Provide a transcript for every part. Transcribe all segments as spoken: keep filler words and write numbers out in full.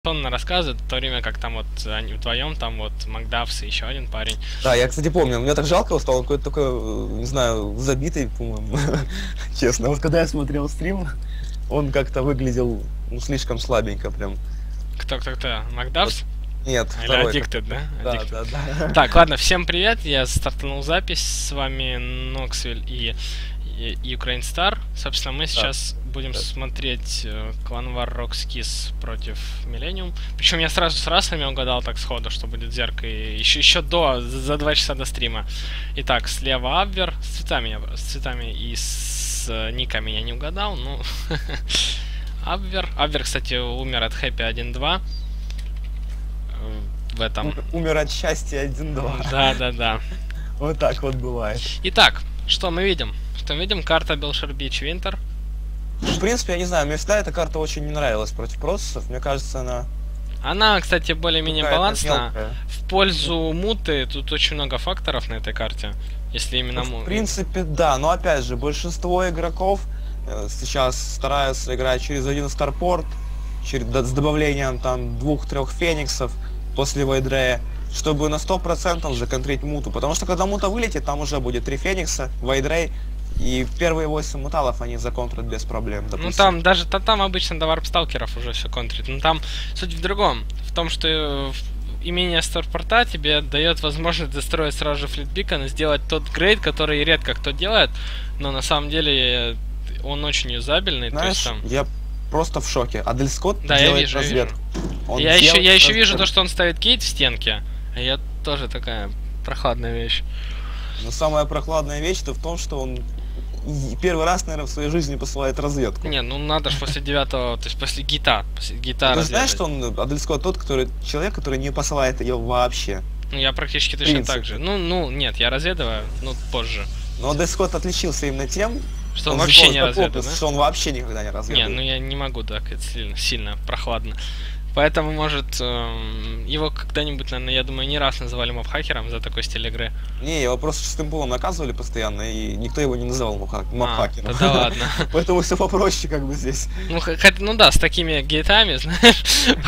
Он рассказывает, в то время как там вот они вдвоем, там вот Макдавс и еще один парень. Да, я, кстати, помню, мне так жалко его стало, он какой-то такой, не знаю, забитый, по-моему, честно. Вот когда я смотрел стрим, он как-то выглядел, ну, слишком слабенько прям. Кто, кто, кто? Макдавс? Нет, Или второй. Addicted, да? Да, Addicted. да, да. Так, ладно, всем привет, я стартанул запись, с вами Ноксвиль и, и Ukraine Star. Собственно, мы сейчас да. будем да. смотреть э, клан War Rockskis против Millennium. Причем я сразу с расами угадал так сходу, что будет зерка, и еще, еще до, за два часа до стрима. Итак, слева Абвер, с цветами, я, с цветами и с э, никами я не угадал, ну... Абвер. Абвер, кстати, умер от хэппи один два. В этом. Умер от счастья один два. Да, да, да. Вот так вот бывает. Итак, что мы видим? Что мы видим? Карта Белшир Бич Винтер. В принципе, я не знаю, мне всегда эта карта очень не нравилась против процессов. Мне кажется, она... Она, кстати, более-менее балансна. Мелкая. В пользу муты тут очень много факторов на этой карте. Если именно ну, муты. В принципе, да. Но опять же, большинство игроков сейчас стараются играть через один старпорт, через, с добавлением там двух-трех фениксов после вайдрея, чтобы на сто процентов законтрить муту. Потому что когда мута вылетит, там уже будет три феникса, вайдрей, и первые восемь муталов они законтрят без проблем. Допустим. Ну там даже то, там обычно до варп-сталкеров уже все контрит. Но там суть в другом. В том, что имение старпорта тебе дает возможность достроить сразу же флитбикон и сделать тот грейд, который редко кто делает, но на самом деле он очень юзабельный. Знаешь, то есть, там... я просто в шоке. Адель Скотт да, делает я вижу, разведку. Я, вижу. я, еще, я еще вижу то, что он ставит гейт в стенке, а я тоже такая прохладная вещь. Но самая прохладная вещь-то в том, что он первый раз, наверное, в своей жизни посылает разведку. Не, ну надо же после девятого, то есть после гита, после гита. Ты знаешь, что он, Адель Скотт, тот, который, человек, который не посылает ее вообще? Ну, я практически точно так же. Ну, ну, нет, я разведываю, ну, позже. Но Адель Скотт отличился именно тем, что он, он вообще не разведывает, да? Что он вообще никогда не разведывает. Не, ну я не могу так, это сильно, сильно прохладно. Поэтому, может, эм, его когда-нибудь, наверное, я думаю, не раз называли мобхакером за такой стиль игры. Не, его просто шестым пулом наказывали постоянно, и никто его не называл мобхакером. А, да ладно. Поэтому все попроще как бы здесь. Ну, ну да, с такими гейтами, знаешь,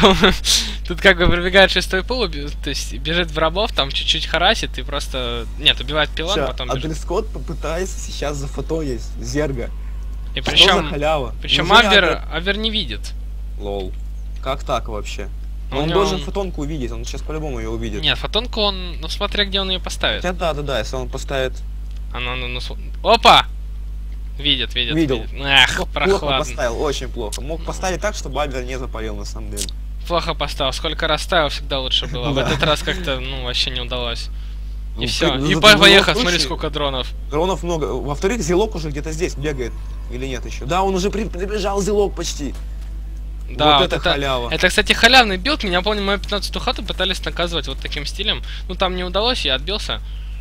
тут как бы пробегает шестой пул, то есть бежит в рабов, там чуть-чуть харасит и просто... Нет, убивает пилон, потом бежит. Адель Скотт попытается сейчас зафотоить Зерга. И причем... халява? Причем Абвер, Абвер не видит. Лол. Как так вообще? Ну, он него... должен фотонку увидеть, он сейчас по-любому ее увидит. Нет, фотонку он, ну смотря где он ее поставит. Хотя да, да, да, если он поставит... Она, ну, ну, опа! Видит, видит, Видел. видит. Эх, плохо прохладно. Плохо поставил, очень плохо. Мог поставить так, чтобы Абвер не запалил на самом деле. Плохо поставил, сколько раз ставил, всегда лучше было. В этот раз как-то, ну, вообще не удалось. И все. И поехал, смотри, сколько дронов. Дронов много. Во-вторых, Зилок уже где-то здесь бегает. Или нет еще? Да, он уже приближал Зилок почти. Да, вот, вот это, это халява. Это, кстати, халявный билд. Меня, помню, мою пятнадцатую хату пытались наказывать вот таким стилем. Ну, там не удалось, я отбился.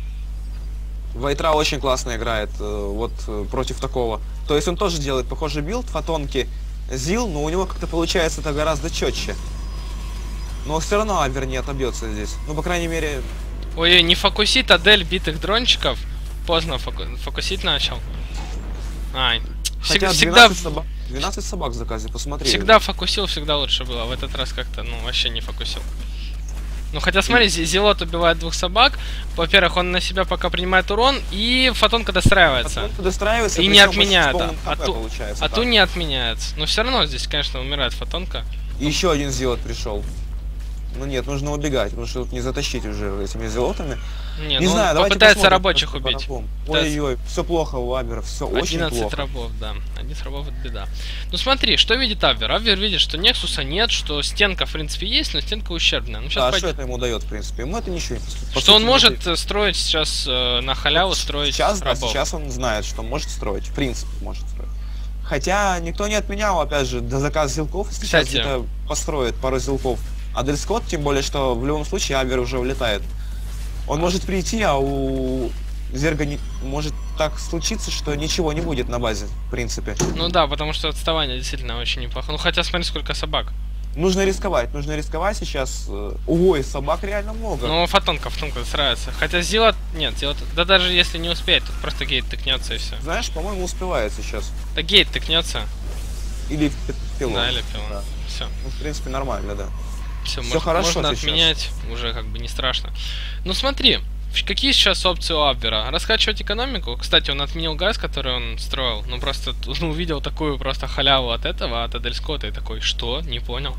Вайтра очень классно играет вот против такого. То есть он тоже делает похожий билд, фотонки Зил, но у него как-то получается это гораздо четче. Но все равно Абвер не отобьется здесь. Ну, по крайней мере... Ой, не фокусит Адель битых дрончиков. Поздно фоку... фокусить начал. Ай. Хотя всегда... двенадцать, собак, двенадцать собак в заказе, посмотри. Всегда фокусил, всегда лучше было. В этот раз как-то, ну, вообще не фокусил. Ну, хотя, смотри, Зилот убивает двух собак. Во-первых, он на себя пока принимает урон, и фотонка достраивается. Фотонка достраивается, и не отменяет. А, ту, а ту не отменяется. Но все равно здесь, конечно, умирает фотонка. И еще один Зилот пришел. Ну нет, нужно убегать, потому что тут не затащить уже этими зилотами. Не, не ну знаю, он попытается рабочих убить. Ой-ой-ой, все плохо у Абвера, все очень плохо. одиннадцать рабов, да. одиннадцать рабов это беда. Ну смотри, что видит Абвер? Абвер видит, что Нексуса нет, что стенка, в принципе, есть, но стенка ущербная. Ну, а что это ему дает, в принципе? Ему это ничего не... Что он может строить сейчас э, на халяву, строить сейчас, рабов. Да, сейчас он знает, что может строить, в принципе, может строить. Хотя никто не отменял, опять же, до заказа зилков, если сейчас где-то построит пару зилков. Адель Скотт, тем более, что в любом случае Абвер уже улетает. Он может прийти, а у Зерга не... может так случиться, что ничего не будет на базе, в принципе. Ну да, потому что отставание действительно очень неплохо. Ну хотя смотри, сколько собак. Нужно рисковать, нужно рисковать сейчас. Ой, собак реально много. Ну, фотонка, фотонка срается. Хотя Зилот... Нет, Зилот... Да даже если не успеет, тут просто гейт тыкнется и все. Знаешь, по-моему, успевает сейчас. Да гейт тыкнется. Или пилон. Да, или пилон. Да. Все. Ну, в принципе, нормально, да. Все, Всё можно, хорошо можно сейчас. отменять, уже как бы не страшно. Ну смотри, какие сейчас опции у Абвера? Раскачивать экономику. Кстати, он отменил газ, который он строил. Ну просто ну, увидел такую просто халяву от этого, от Адельскота, и такой, что? Не понял.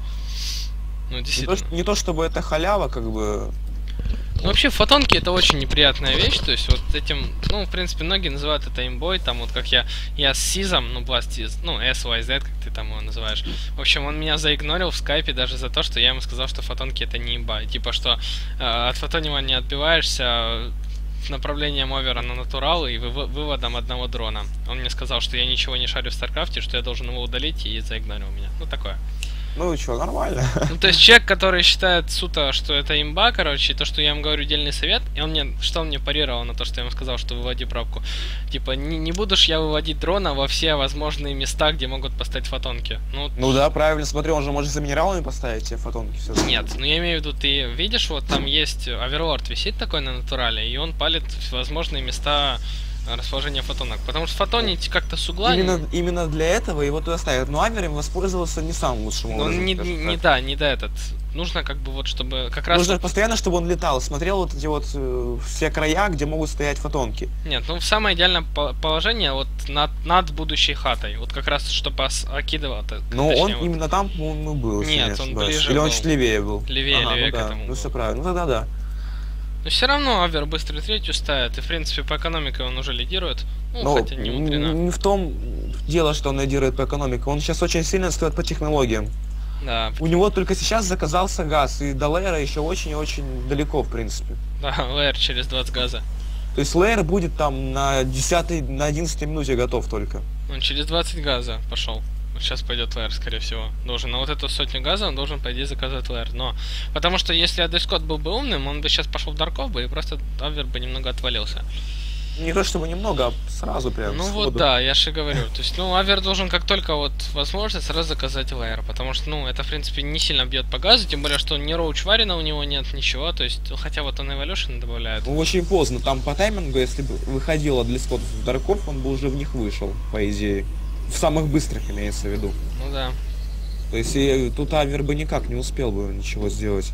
Ну Не действительно. то, не то чтобы это халява, как бы. Ну, вообще, фотонки это очень неприятная вещь, то есть вот этим, ну, в принципе, многие называют это имбой, там вот как я, я с Сизом, ну, Blast, ну, эс уай зет, как ты там его называешь. В общем, он меня заигнорил в скайпе даже за то, что я ему сказал, что фотонки это не имба, типа, что э, от фотонива не отбиваешься направлением овера на натурал и вы, выводом одного дрона. Он мне сказал, что я ничего не шарю в Старкрафте, что я должен его удалить, и заигнорил меня. Ну, такое. Ну и что, нормально. Ну, то есть человек, который считает суто, что это имба, короче, и то, что я ему говорю дельный совет, и он мне, что он мне парировал на то, что я ему сказал, что выводи пробку. Типа, не, не буду ж я выводить дрона во все возможные места, где могут поставить фотонки. Ну, Ну да, правильно, смотри, он же может за минералами поставить тебе фотонки все. нет, ну я имею в виду, ты видишь, вот там есть оверлорд висит такой на натурале, и он палит возможные места расположения фотонок. Потому что фотонить как-то с угла... Именно, именно для этого его туда ставят. Но Авер им воспользовался не самым лучшим Ну, образом. не, не, не да, не да этот. Нужно как бы вот, чтобы как раз... Нужно постоянно, чтобы он летал, смотрел вот эти вот э, все края, где могут стоять фотонки. Нет, ну самое идеальное положение вот над, над будущей хатой. Вот как раз, чтобы окидывал. Но он вот... именно там, по-моему, был. Нет, он ближе Или он был. чуть левее был. Левее, ага, левее ну, к да. этому Ну был. все правильно. Ну тогда да. Но все равно Авер быстро третью ставит, и в принципе по экономике он уже лидирует. Ну, Но хотя не мудрено. не в том дело, что он лидирует по экономике. Он сейчас очень сильно стоит по технологиям. Да. У него только сейчас заказался газ, и до лейера еще очень и очень далеко, в принципе. Да, лейер через двадцать газа. То есть лейер будет там на десятой, на одиннадцатой минуте готов только. Он через двадцать газа пошел. Вот сейчас пойдет лейер, скорее всего. Должен на вот эту сотню газа он должен, по идее, заказать лейер. Но потому что если Адельскот был бы умным, он бы сейчас пошел в Дарков бы и просто Авер бы немного отвалился. Не то чтобы немного, а сразу прям. Ну сходу. вот да, я же и говорю. То есть, ну, Авер должен как только вот возможность сразу заказать лейер. Потому что, ну, это, в принципе, не сильно бьет по газу, тем более, что ни роуч варина у него нет, ничего. То есть, хотя вот он Evolution добавляет. Ну, очень поздно. Там по таймингу, если бы выходил Адельскот в Дарков, он бы уже в них вышел, по идее. В самых быстрых имеется в виду. Ну да. То есть и тут Авер бы никак не успел бы ничего сделать.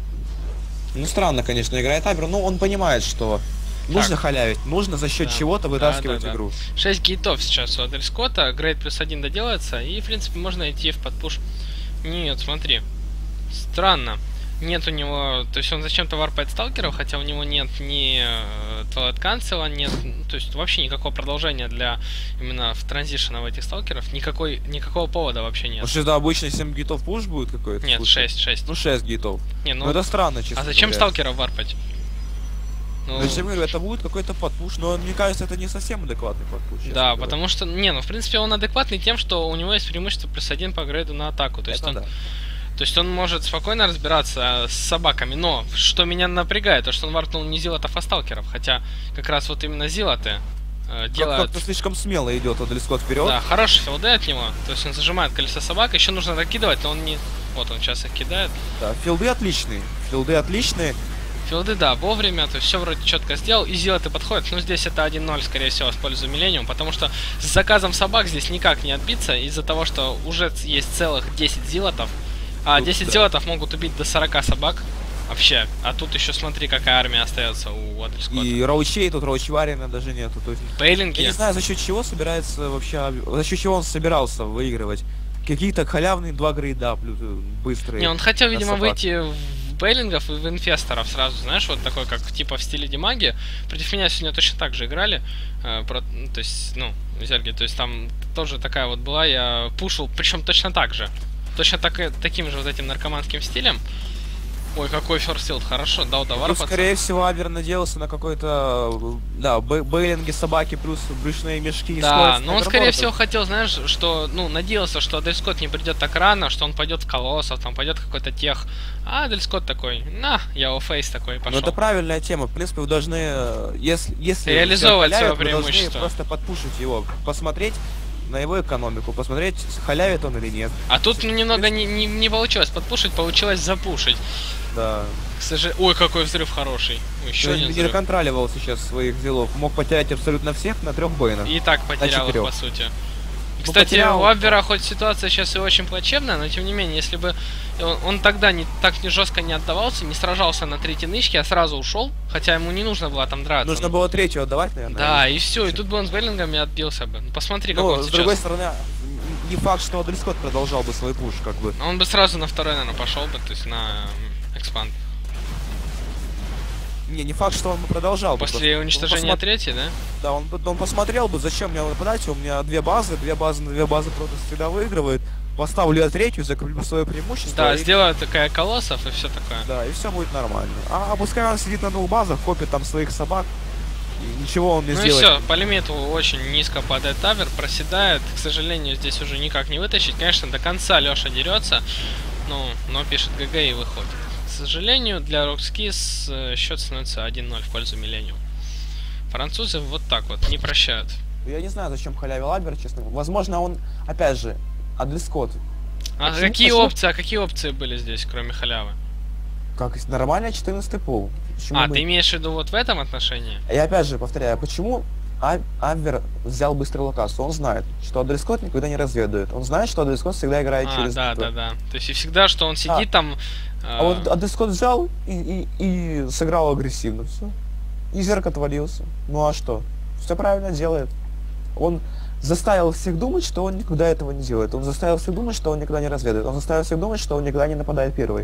Ну странно, конечно, играет Авер, но он понимает, что нужно Так. халявить, нужно за счет Да. чего-то вытаскивать Да, да, да. игру. шесть гейтов сейчас у Адельскота, грейд плюс один доделается, и, в принципе, можно идти в подпуш. Нет, смотри. Странно. Нет у него... То есть он зачем-то варпает сталкеров, хотя у него нет ни Twilight Cancel, нет... То есть вообще никакого продолжения для именно в транзишена в этих сталкеров. Никакой, никакого повода вообще нет. Может, это обычно семь гейтов пуш будет какой-то? Нет, Слушай. шесть, шесть. Ну шесть гейтов. Не, ну, Ну это странно, честно а зачем говоря. сталкеров варпать? Ну, Ну, я говорю, это будет какой-то подпуш, но мне кажется, это не совсем адекватный подпуш. честно да, говоря. потому что... Не, ну, в принципе, он адекватный тем, что у него есть преимущество плюс один по грейду на атаку. То есть Это он... да. То есть он может спокойно разбираться с собаками, но что меня напрягает, то что он варпнул не зилотов, а сталкеров, хотя как раз вот именно зилоты э, делают... Как-то слишком смело идет Адельскот вперед. Да, хороший филды от него, то есть он зажимает колесо собак, еще нужно докидывать, но он не... Вот он сейчас их кидает. Да, филды отличные, филды отличные. Филды, да, вовремя, то есть все вроде четко сделал, и зилоты подходят, но здесь это один ноль, скорее всего, в пользу Миллениум, потому что с заказом собак здесь никак не отбиться, из-за того, что уже есть целых десять зилотов, а Тут, десять да. зилотов могут убить до сорока собак вообще, а тут еще смотри, какая армия остается у Адельскота. И роучей, тут роучварина даже нету. То есть, Пейлинги. я не знаю, за счет чего собирается вообще, Ави- за счет чего он собирался выигрывать. Какие-то халявные два грейда, плюс э, быстрые. Не, он хотел, на видимо, собак. выйти в Бейлингов и в инфесторов сразу, знаешь, вот такой, как типа в стиле Димаги. Против меня сегодня точно так же играли. Э, про, ну, то есть, ну, Зерги, то есть там тоже такая вот была, я пушил, причем точно так же. Точно так, и- таким же вот этим наркоманским стилем. Ой, какой ферстилд, хорошо, дал до Тут, варпаться. скорее всего, Авер надеялся на какой-то, э, да, бе- бейлинги, собаки, плюс брюшные мешки. и Да, скорость но он, скорее снайпербортов. всего, хотел, знаешь, что, ну, надеялся, что Адельскот не придет так рано, что он пойдет в колоссов, там пойдет какой-то тех. А Адельскот такой, на, я офейс такой, Ну пошел. это правильная тема. В принципе, вы должны, э, если, если Реализовывать все халявят, своё вы должны преимущество. просто подпушить его, посмотреть на его экономику, посмотреть, халявит он или нет. А тут ну, немного не, не, не получилось подпушить, получилось запушить. Да. К сожалению... Ой, какой взрыв хороший. Еще Он один не взрыв. доконтроливал сейчас своих зелов. Мог потерять абсолютно всех на трех бейнах. И так потерял их, четырёх. по сути. Кстати, потерял... у Абвера хоть ситуация сейчас и очень плачевная, но тем не менее, если бы он, он тогда не, так не жестко не отдавался, не сражался на третьей нычке, а сразу ушел, хотя ему не нужно было там драться. Нужно было третью отдавать, наверное. Да, и все, и тут бы он с Беллингами отбился бы. Ну, посмотри, как ну, он с сейчас... другой стороны, не факт, что Адрес Скотт продолжал бы свой пуш, как бы. Он бы сразу на второй, наверное, пошел бы, то есть на экспанд. Не, не факт, что он бы продолжал. После бы, уничтожения посмотр... третьей, да? Да, он, он посмотрел бы, зачем мне нападать, у меня две базы, две базы на две базы Протосс всегда выигрывает. Поставлю я третью, закреплю свое преимущество. Да, и... сделаю такая колоссов и все такое. Да, и все будет нормально. А, а пускай он сидит на двух базах, копит там своих собак, и ничего он не ну сделает. Ну и все, по лимиту очень низко падает тавер, проседает. К сожалению, здесь уже никак не вытащить. Конечно, до конца Леша дерется, ну, но пишет ГГ и выходит. К сожалению, для Rockskis счет становится один ноль в пользу Millennium. Французы вот так вот не прощают. Я не знаю, зачем халявил Абвер, честно. Возможно, он, опять же, Адрес Скотт. А почему, какие почему? опции, а какие опции были здесь, кроме халявы? Как нормально четырнадцатый пул. Почему а, мы... ты имеешь в виду вот в этом отношении? Я опять же повторяю, почему Абвер взял быструю локацию? Он знает, что Адрес Скотт никогда не разведывает. Он знает, что Адрес Скотт всегда играет а, через... да, да, да. То есть и всегда, что он сидит а. там... А вот Адрес Скотт взял и, и, и сыграл агрессивно, все. И Зерк отвалился. Ну а что? Все правильно делает. Он заставил всех думать, что он никогда этого не делает. Он заставил всех думать, что он никогда не разведывает. Он заставил всех думать, что он никогда не нападает первый.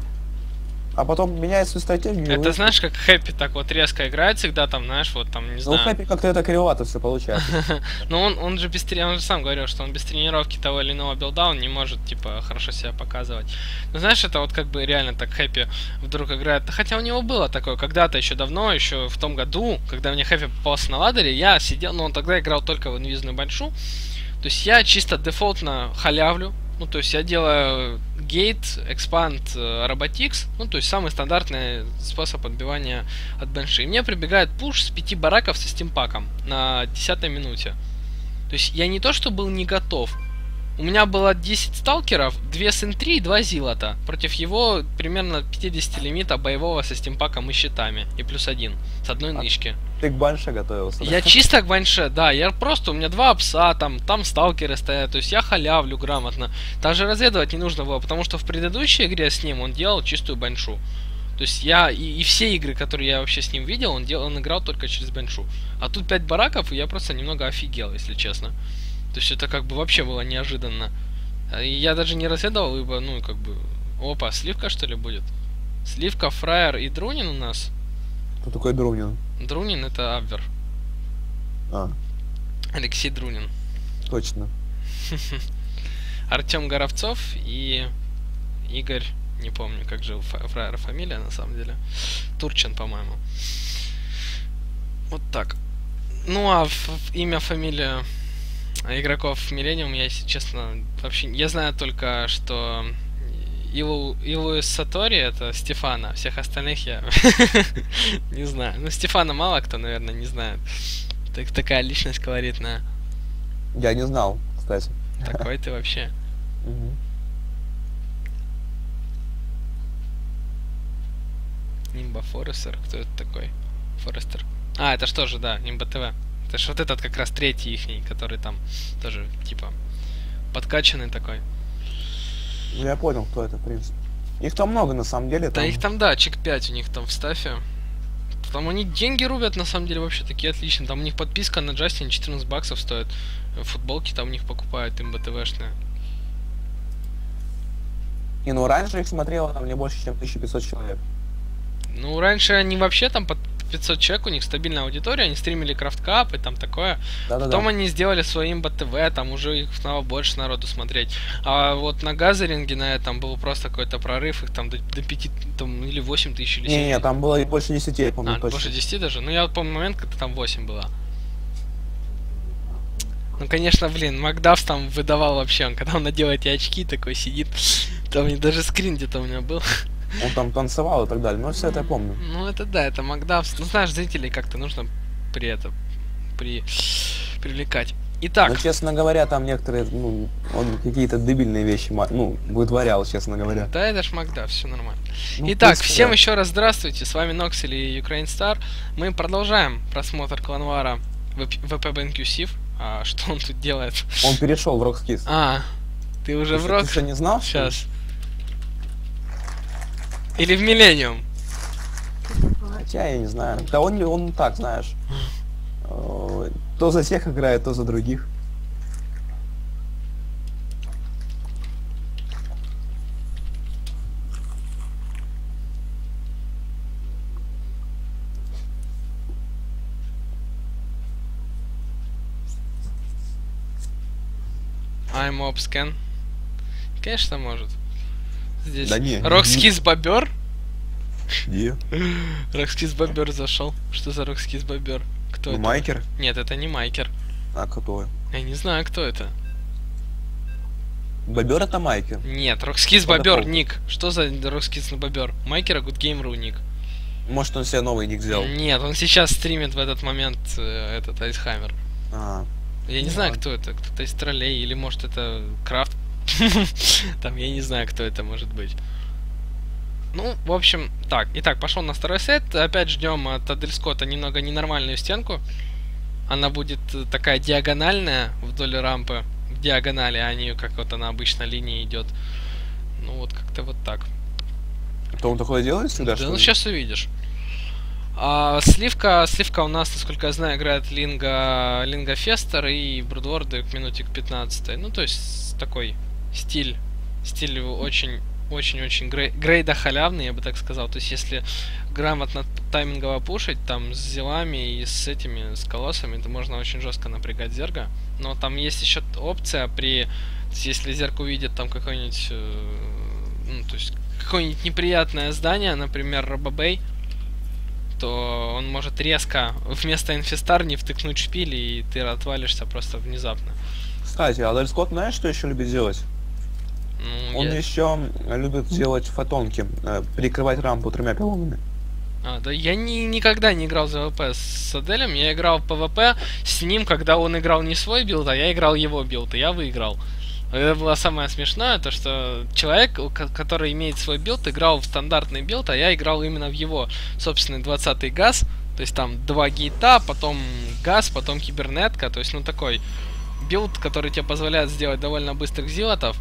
А потом меняет свою стратегию. Это знаешь, как Хэппи так вот резко играет всегда, там, знаешь, вот там, не знаю. Ну, Хэппи как-то это кривовато все получается. Ну, он, он же без тренировки, он же сам говорил, что он без тренировки того или иного билда, он не может, типа, хорошо себя показывать. Ну, знаешь, это вот как бы реально так Хэппи вдруг играет. Хотя у него было такое, когда-то еще давно, еще в том году, когда мне Хэппи попался на ладере, я сидел, ну, он тогда играл только в инвизную баншу. То есть я чисто дефолтно халявлю. Ну, то есть я делаю гейт, экспанд, роботикс, ну, то есть самый стандартный способ отбивания от бенши. И мне прибегает пуш с пяти бараков со стимпаком на десятой минуте. То есть я не то, что был не готов. У меня было десять сталкеров, два син три и два зилота. Против его примерно пятьдесят лимита боевого со стимпаком и щитами. И плюс один с одной а нычки. Ты к банше готовился, да? Я чисто к банше, да. Я просто, у меня два пса, там, там сталкеры стоят. То есть я халявлю грамотно. Даже разведывать не нужно было, потому что в предыдущей игре с ним он делал чистую баншу. То есть я, и, и все игры, которые я вообще с ним видел, он, делал, он играл только через баншу. А тут пять бараков, и я просто немного офигел, если честно. То есть это как бы вообще было неожиданно. И я даже не разведывал, ибо, ну, как бы... Опа, сливка, что ли, будет? Сливка, фраер и Друнин у нас. Кто такой Друнин? Друнин — это Абвер. А. Алексей Друнин. Точно. Артем Горовцов и Игорь, не помню, как же у фраера фамилия, на самом деле. Турчин, по-моему. Вот так. Ну, а имя, фамилия... игроков Millennium я, если честно, вообще... Я знаю только, что Илу, Илу из Сатори — это Стефана, всех остальных я не знаю. Ну, Стефана мало кто, наверное, не знает. Так, такая личность колоритная. Я не знал, кстати. Такой ты вообще. Нимба Форестер, кто это такой? Форестер. А, это что же, да, Нимба ТВ. Это ж вот этот как раз третий ихний, который там тоже, типа, подкачанный такой. Ну, я понял, кто это, в принципе. Их там много, на самом деле. Да там... их там, да, чек пять у них там в стафе. Там они деньги рубят, на самом деле, вообще такие отличные. Там у них подписка на Джастине четырнадцать баксов стоит. Футболки там у них покупают, им БТВшные. Не, ну раньше их смотрело там не больше, чем тысяча пятьсот человек. Ну, раньше они вообще там под пятьсот человек, у них стабильная аудитория, они стримили крафткап и там такое. Да, Потом да, да. они сделали своим БТВ, там уже их стало больше народу смотреть. А вот на газеринге на этом был просто какой-то прорыв, их там до, до пяти, там, или восемь тысяч, или семь. Не, не, там было больше десяти, я помню. А, точно. Больше десяти даже? Ну, я помню момент, когда там восемь было. Ну, конечно, блин, Макдафс там выдавал вообще, он, когда он надел эти очки, такой сидит, там даже скрин где-то у меня был. Он там танцевал и так далее, но все это я помню. Ну это да, это Макдафс. Ну знаешь, зрителей как-то нужно при этом при... привлекать. Итак. Ну, честно говоря, там некоторые, ну, он какие-то дебильные вещи, ну, вытворял, честно говоря. Да, это ж Макдафс, все нормально. Ну, Итак, принципе, всем да. еще раз здравствуйте, с вами Noxel и Ukraine Star. Мы продолжаем просмотр кланвара ви пи би эн кью Сив. А что он тут делает? Он перешел в Roxkiss. А, ты уже ты, в Рокс? Ты что, не знал? Сейчас. Или в Миллениум? Хотя я не знаю. Да он, он так, знаешь. То за всех играет, то за других. I'm Obscan. Конечно, может. Здесь да не, Roxkiss Бобер? Не. Roxkiss Бобер зашел. Что за Roxkiss Бобер? Кто ну, это? Майкер? Нет, это не Майкер. А кто? Я не знаю, кто это. Бобер это Майкер. Нет, Roxkiss Бобер ник. Что за Roxkiss на Бобер? Майкера Good Game Ru ник. Может он себе новый ник сделал? Нет, он сейчас стримит в этот момент э, этот Айсхаймер. А. Я не ну, знаю, ладно. кто это. Кто-то из троллей, или может это Крафт. Там я не знаю, кто это может быть. Ну, в общем, так. Итак, пошел на второй сет. Опять ждем от Адельскотта немного ненормальную стенку. Она будет такая диагональная вдоль рампы. В диагонали, а не как вот она обычно линии идет. Ну вот как-то вот так. То он такое делает всегда? Да, что ну ли? сейчас увидишь. А, сливка, сливка у нас, насколько я знаю, играет Линга, Линга Фестер и Брудворды к минуте к пятнадцатой. Ну, то есть такой стиль, стиль очень, очень, очень грей, грейда халявный, я бы так сказал. То есть если грамотно таймингово пушить, там с зелами и с этими, с колоссами, то можно очень жестко напрягать зерга. Но там есть еще опция при, то есть если зерг увидит там какой-нибудь, э, ну, то есть какое-нибудь неприятное здание, например, Робобей, то он может резко вместо инфестар не втыкнуть шпиль, и ты отвалишься просто внезапно. Кстати, а Адельскотт знаешь, что еще любит делать? Ну, Он я... еще любит делать фотонки, э, прикрывать рампу тремя пилонами. А, да я ни, никогда не играл за ВП с Аделем, я играл в ПВП с ним, когда он играл не свой билд, а я играл его билд, и я выиграл. Это было самое смешное, то что человек, который имеет свой билд, играл в стандартный билд, а я играл именно в его собственный двадцатый газ. То есть там два гейта, потом газ, потом кибернетка. То есть, ну, такой билд, который тебе позволяет сделать довольно быстрых зилотов.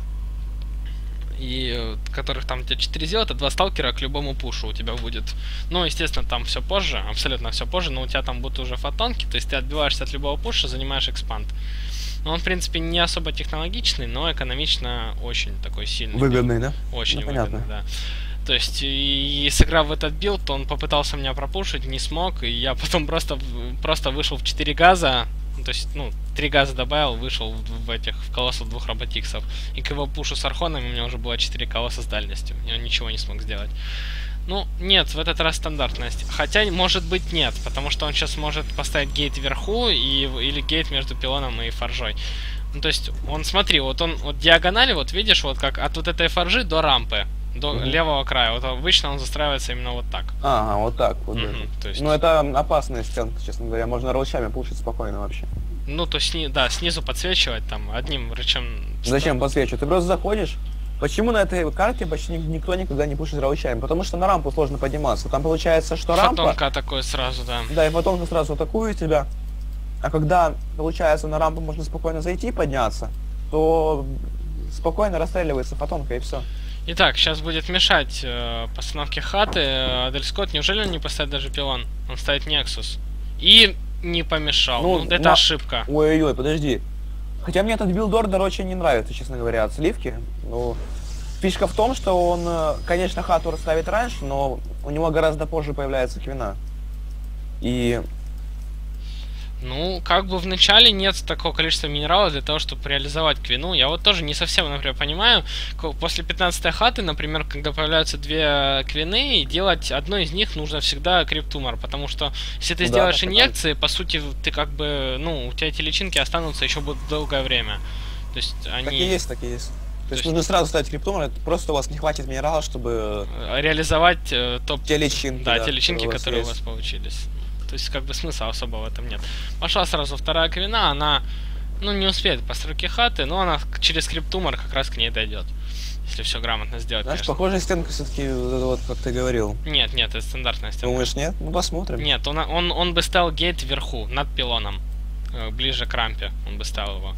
И э, которых там у тебя четыре зилота, два сталкера к любому пушу у тебя будет. Ну, естественно, там все позже, абсолютно все позже, но у тебя там будут уже фотонки. То есть ты отбиваешься от любого пуша, занимаешь экспанд. Ну, он, в принципе, не особо технологичный, но экономично очень такой сильный. Выгодный, да? Очень ну, выгодный, понятно. да. То есть, и, и сыграв в этот билд, он попытался меня пропушить, не смог, и я потом просто, просто вышел в четыре газа, то есть, ну, три газа добавил, вышел в, в этих, в колоссов двух роботиксов, и к его пушу с архонами у меня уже было четыре колосса с дальностью, и он ничего не смог сделать. Ну, нет, в этот раз стандартность. Хотя, может быть, нет, потому что он сейчас может поставить гейт вверху и, или гейт между пилоном и форжой. Ну, то есть, он, смотри, вот он, вот диагонали, вот видишь, вот как от вот этой форжи до рампы, до mm-hmm. левого края. Вот обычно он застраивается именно вот так. Ага, вот так. Вот mm-hmm, то есть... Ну, это опасная стенка, честно говоря. Можно рычами пушить спокойно вообще. Ну, то есть, да, снизу подсвечивать там одним рычем. Зачем подсвечивать? Ты просто заходишь. Почему на этой карте почти никто никогда не пушит раучами? Потому что на рампу сложно подниматься. Там получается, что рампа... Фотонка такой сразу, да. Да, и фотонка сразу атакует тебя. А когда, получается, на рампу можно спокойно зайти и подняться, то спокойно расстреливается фотонка и все. Итак, сейчас будет мешать э, постановке хаты. Адельскотт, неужели он не поставит даже пилон? Он ставит Nexus. И не помешал. Ну, ну это на... ошибка. Ой-ой-ой, подожди. Хотя мне этот билдордер очень не нравится, честно говоря, от сливки. Ну, фишка в том, что он, конечно, хату расставит раньше, но у него гораздо позже появляется квина. И... Ну, как бы в начале нет такого количества минералов для того, чтобы реализовать квину. Я вот тоже не совсем, например, понимаю, после пятнадцатой хаты, например, когда появляются две квины, и делать одной из них нужно всегда криптумор, потому что если ты да, сделаешь инъекции, по сути, ты как бы, ну, у тебя эти личинки останутся еще будет долгое время. То есть они... Так и есть, так и есть. То есть нужно сразу ставить криптумор, просто у вас не хватит минералов, чтобы... Реализовать э, топ... Те личинки, да, да, те личинки, у которые у вас получились. То есть, как бы, смысла особо в этом нет. Пошла сразу вторая квина, она, ну, не успеет по стройке хаты, но она через криптумор как раз к ней дойдет. Если все грамотно сделать. Знаешь, конечно. Похожая стенка все-таки, вот, как ты говорил. Нет, нет, это стандартная стенка. Думаешь, нет? Ну, посмотрим. Нет, он, он, он бы ставил гейт вверху, над пилоном. э, ближе к рампе, он бы ставил его.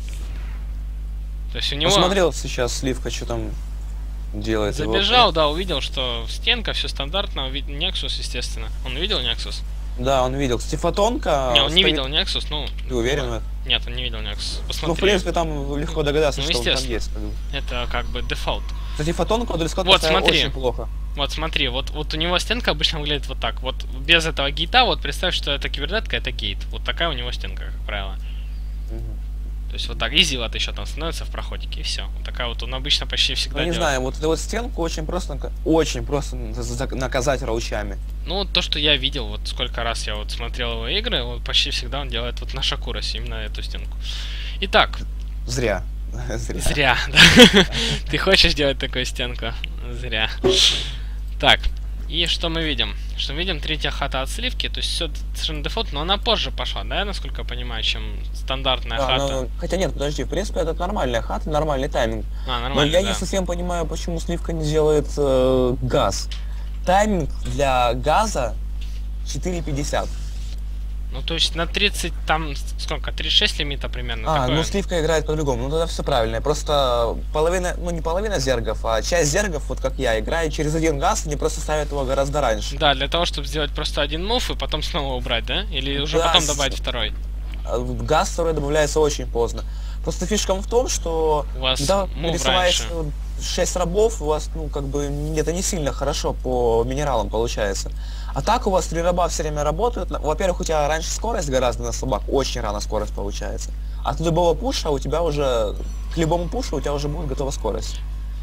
То есть у него... Посмотрел сейчас Сливка, что там делает. Забежал, его... да, увидел, что стенка, все стандартно, увидел Nexus, естественно. Он видел Nexus? Да, он видел. Кстати, фотонка... Не, он стоит... не видел Nexus, ну... Ты уверен в этом? Нет, он не видел Nexus. Посмотри. Ну, в принципе, там легко догадаться, ну, что он там есть. Это как бы дефолт. Кстати, фотонку Адрескот вот, смотри. очень плохо. Вот смотри, вот, вот у него стенка обычно выглядит вот так. Вот без этого гейта, вот представь, что это кибернетка, это гейт. Вот такая у него стенка, как правило. Угу. То есть вот так, изи вот еще там становится в проходике, и все. Вот такая вот он обычно почти всегда ну, не делает. знаю, вот эту вот стенку очень просто, очень просто наказать раучами. Ну, вот то, что я видел, вот сколько раз я вот смотрел его игры, вот почти всегда он делает вот на Шакуросе именно эту стенку. Итак. Зря. Зря. Зря, да. Ты хочешь делать такую стенку? Зря. Так, и что мы видим? Что мы видим третья хата от Сливки, то есть все совершенно дефолт, но она позже пошла, да, я насколько я понимаю, чем стандартная да, хата. Но, хотя нет, подожди, в принципе, это нормальная хата, нормальный тайминг. А, нормально, но я да. не совсем понимаю, почему Сливка не делает э, газ. Тайминг для газа четыре пятьдесят. Ну, то есть на тридцать, там, сколько, тридцать шесть лимита примерно? А, такое. ну Сливка играет по-другому, ну тогда все правильно. Просто половина, ну не половина зергов, а часть зергов, вот как я, играет через один газ, они просто ставят его гораздо раньше. Да, для того, чтобы сделать просто один мув и потом снова убрать, да? Или уже да, потом добавить второй? Газ второй добавляется очень поздно. Просто фишка в том, что у вас когда рисоваешь раньше. шесть рабов, у вас, ну, как бы, это не сильно хорошо по минералам получается. А так у вас три раба все время работают. Во-первых, у тебя раньше скорость гораздо на слабак, очень рано скорость получается. От любого пуша у тебя уже, к любому пушу у тебя уже будет готова скорость.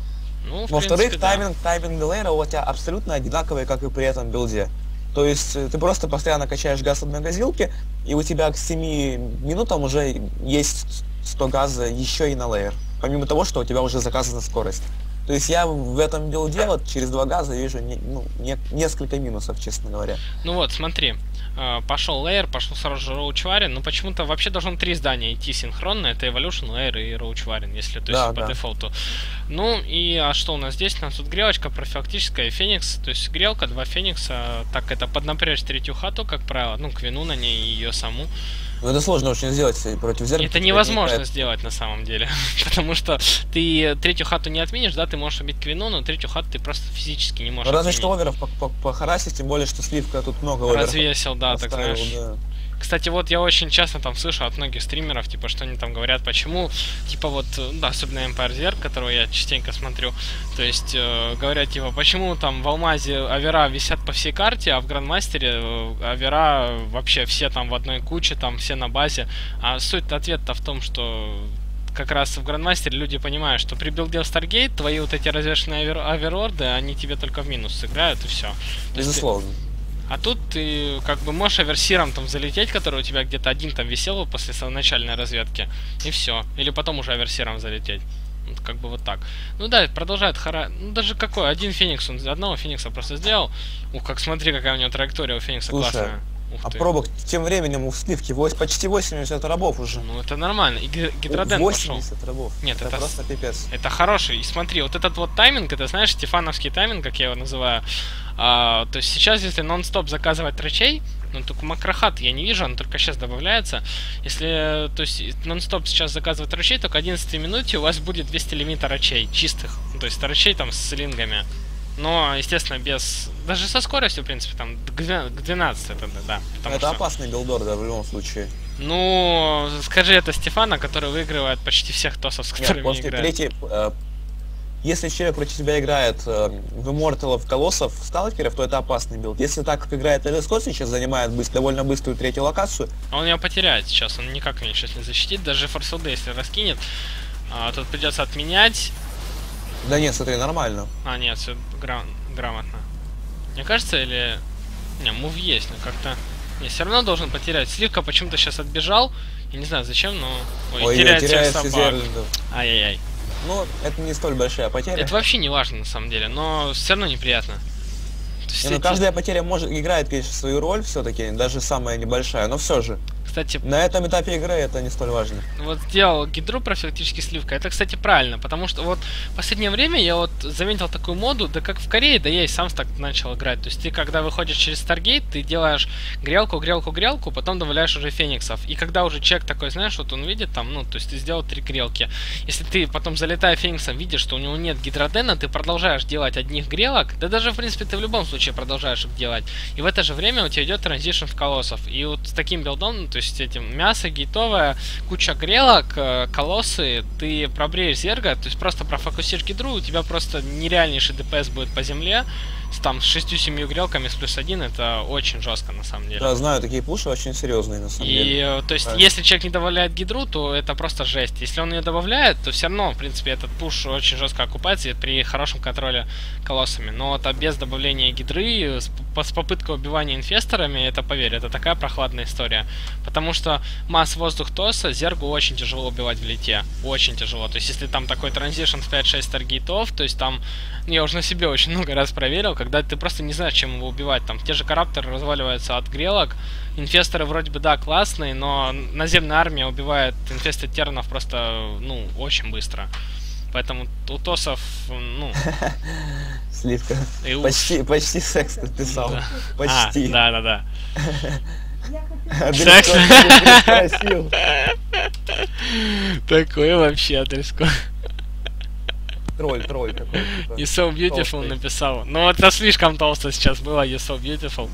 Ну, во-вторых, да. тайминг, тайминг лейера у тебя абсолютно одинаковый, как и при этом билде. То есть ты просто постоянно качаешь газ от многозилки, и у тебя к семи минутам уже есть сто газа еще и на лейер. Помимо того, что у тебя уже заказана скорость. То есть я в этом билде вот через два газа вижу не, ну, не, несколько минусов, честно говоря. Ну вот, смотри. Пошел лейер, пошел сразу же роучварин, но почему-то вообще должно три здания идти синхронно, это Evolution, лейер и роучварин, если то есть да, по да. дефолту. Ну и а что у нас здесь? У нас тут грелочка профилактическая и феникс, то есть грелка, два феникса, так это поднапрячь третью хату, как правило, ну квину на ней и ее саму. Ну это сложно очень сделать против зеркала. Это невозможно не сделать на самом деле, потому что ты третью хату не отменишь, да, ты можешь убить квину, но третью хату ты просто физически не можешь Разве отменить. что оверов похарасить, тем более, что Сливка тут много оверов развесил, да, так знаешь. Да. Кстати, вот я очень часто там слышу от многих стримеров, типа, что они там говорят, почему, типа, вот, да, особенно Empire Zerg, которого я частенько смотрю, то есть, э, говорят, типа, почему там в Алмазе авера висят по всей карте, а в Грандмастере э, авера вообще все там в одной куче, там все на базе, а суть ответа в том, что как раз в Грандмастере люди понимают, что при билде в Stargate твои вот эти развешенные авер аверорды, они тебе только в минус сыграют, и все. Безусловно. А тут ты как бы можешь аверсиром там залететь, который у тебя где-то один там висел после начальной разведки, и все. Или потом уже аверсиром залететь. Вот как бы вот так. Ну да, продолжает хара... Ну даже какой? Один Феникс, он одного Феникса просто сделал. Ух, как смотри, какая у него траектория у Феникса. Слушай, классная. Ух а ты. пробок тем временем у Сливки почти восемьдесят рабов уже. Ну это нормально. И Гидроден восемьдесят пошел. рабов. Нет, это, это просто пипец. Это хороший. И смотри, вот этот вот тайминг, это знаешь, стефановский тайминг, как я его называю. А, то есть сейчас, если нон-стоп заказывать трачей, ну только макрохат я не вижу, он только сейчас добавляется. Если, то есть, нон-стоп сейчас заказывать трачей, только к одиннадцатой минуте у вас будет двести лимита рачей чистых. Ну, то есть трачей там с лингами. Но, естественно, без... Даже со скоростью, в принципе, там, к двенадцати это, да. Это что... опасный билдор, да, в любом случае. Ну, скажи это Стефана, который выигрывает почти всех тосов, с которыми Нет, после играет. третьей... Э, если человек против тебя играет э, в Имморталов, Колоссов, Сталкеров, то это опасный билд. Если так, как играет Элискот, сейчас занимает быстро, довольно быструю третью локацию... Он ее потеряет сейчас, он никак ее сейчас не защитит. Даже форсилды, если раскинет, а, тут придется отменять. Да нет, смотри, нормально. А, нет, все гра грамотно. Мне кажется, или... Не, мув есть, но как-то... Не, все равно должен потерять. Сливка почему-то сейчас отбежал. Я не знаю зачем, но... Ой, Ой, теряет теряет всех собак. Ай-яй-яй. Ну, это не столь большая потеря. Это вообще не важно, на самом деле, но все равно неприятно. Не, ну, каждая потеря может играет, конечно, свою роль все-таки, даже самая небольшая, но все же. Кстати, на этом этапе игры это не столь важно. Вот сделал гидру профилактически сливка. Это, кстати, правильно, потому что вот в последнее время я вот заметил такую моду, да как в Корее, да я и сам так начал играть. То есть ты, когда выходишь через Старгейт, ты делаешь грелку, грелку, грелку, потом добавляешь уже фениксов. И когда уже человек такой, знаешь, вот он видит там, ну, то есть ты сделал три грелки. Если ты потом, залетая фениксом, видишь, что у него нет гидродена, ты продолжаешь делать одних грелок, да даже, в принципе, ты в любом случае продолжаешь их делать. И в это же время у тебя идет транзишн в колоссов. И вот с таким билдом, то есть этим мясо гейтовое, куча грелок, колоссы, ты пробреешь зерга, то есть просто профокусишь гидру, у тебя просто нереальнейший ДПС будет по земле, с, там, с шестью-семью грелками с плюс один, это очень жестко на самом деле. Да, знаю, такие пуши очень серьезные на самом и, деле. И, то есть, да. Если человек не добавляет гидру, то это просто жесть. Если он ее добавляет, то все равно, в принципе, этот пуш очень жестко окупается при хорошем контроле колоссами. Но вот, а без добавления гидры, с, с попыткой убивания инфесторами, это, поверь, это такая прохладная история. Потому что масс воздух ТОСа зергу очень тяжело убивать в лите. Очень тяжело. То есть, если там такой транзишн в пять-шесть таргетов, то есть там, я уже на себе очень много раз проверил, когда ты просто не знаешь, чем его убивать. Там те же карапторы разваливаются от грелок. Инфесторы вроде бы, да, классные, но наземная армия убивает инфесты тернов просто, ну, очень быстро. Поэтому у ТОСов, ну... Сливка. Почти, почти секс подписал. Да. Почти. А, да-да-да. Секс? Такой вообще Адреско. Тролль, тролль такой. Типа. You so beautiful толстый. Написал. Ну это слишком толсто сейчас было, you so beautiful.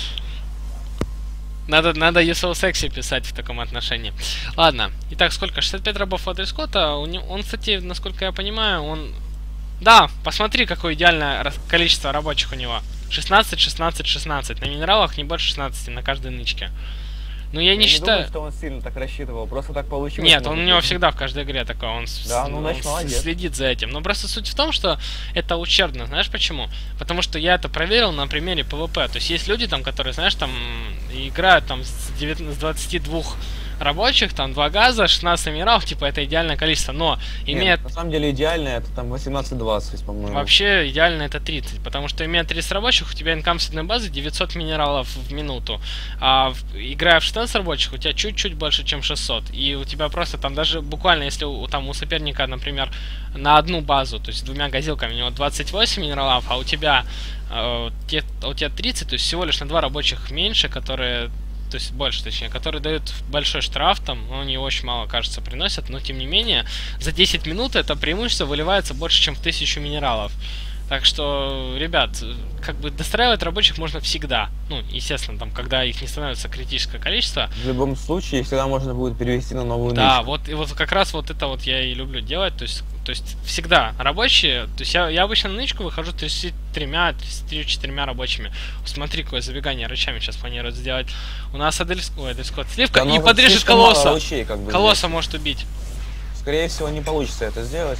Да. Надо, надо you so sexy писать в таком отношении. Ладно. Итак, сколько? шестьдесят пять рабов у Адрескота. Он, кстати, насколько я понимаю, он... Да, посмотри, какое идеальное количество рабочих у него. шестнадцать, шестнадцать, шестнадцать. На минералах не больше шестнадцати на каждой нычке. Ну, я, я не считаю... Не думаю, что он сильно так рассчитывал, просто так получилось. Нет, он у него всегда в каждой игре такой, он, да, ну, он следит за этим. Но просто суть в том, что это ущербно, знаешь почему? Потому что я это проверил на примере ПВП. То есть есть люди, там, которые, знаешь, там играют там с, девятнадцати, с двадцати двух рабочих, там два газа, шестнадцать минералов, типа это идеальное количество, но имеет... Нет, на самом деле идеальное это там восемнадцать-двадцать, по-моему. Вообще идеально это тридцать, потому что имея тридцать рабочих, у тебя инкам с одной базы девятьсот минералов в минуту, а в, играя в шестнадцать рабочих, у тебя чуть-чуть больше, чем шестьсот, и у тебя просто там даже буквально, если у, там у соперника, например, на одну базу, то есть двумя газилками, у него двадцать восемь минералов, а у тебя, э, те, у тебя тридцать, то есть всего лишь на два рабочих меньше, которые... то есть больше, точнее, которые дают большой штраф, там, ну, они очень мало, кажется, приносят, но, тем не менее, за десять минут это преимущество выливается больше, чем в тысячу минералов. Так что, ребят, как бы достраивать рабочих можно всегда. Ну, естественно, там, когда их не становится критическое количество. В любом случае, всегда можно будет перевести на новую Да, нычку. вот, и вот как раз вот это вот я и люблю делать, то есть, то есть всегда рабочие, то есть я, я обычно на нычку выхожу тридцатью тремя, тридцатью четырьмя рабочими. Смотри, какое забегание рычами сейчас планируют сделать. У нас Адреск... Ой, Адрескот, сливка, да, и подрежешь колосса. Ручей, как бы, колосса здесь. Может убить. Скорее всего, не получится это сделать.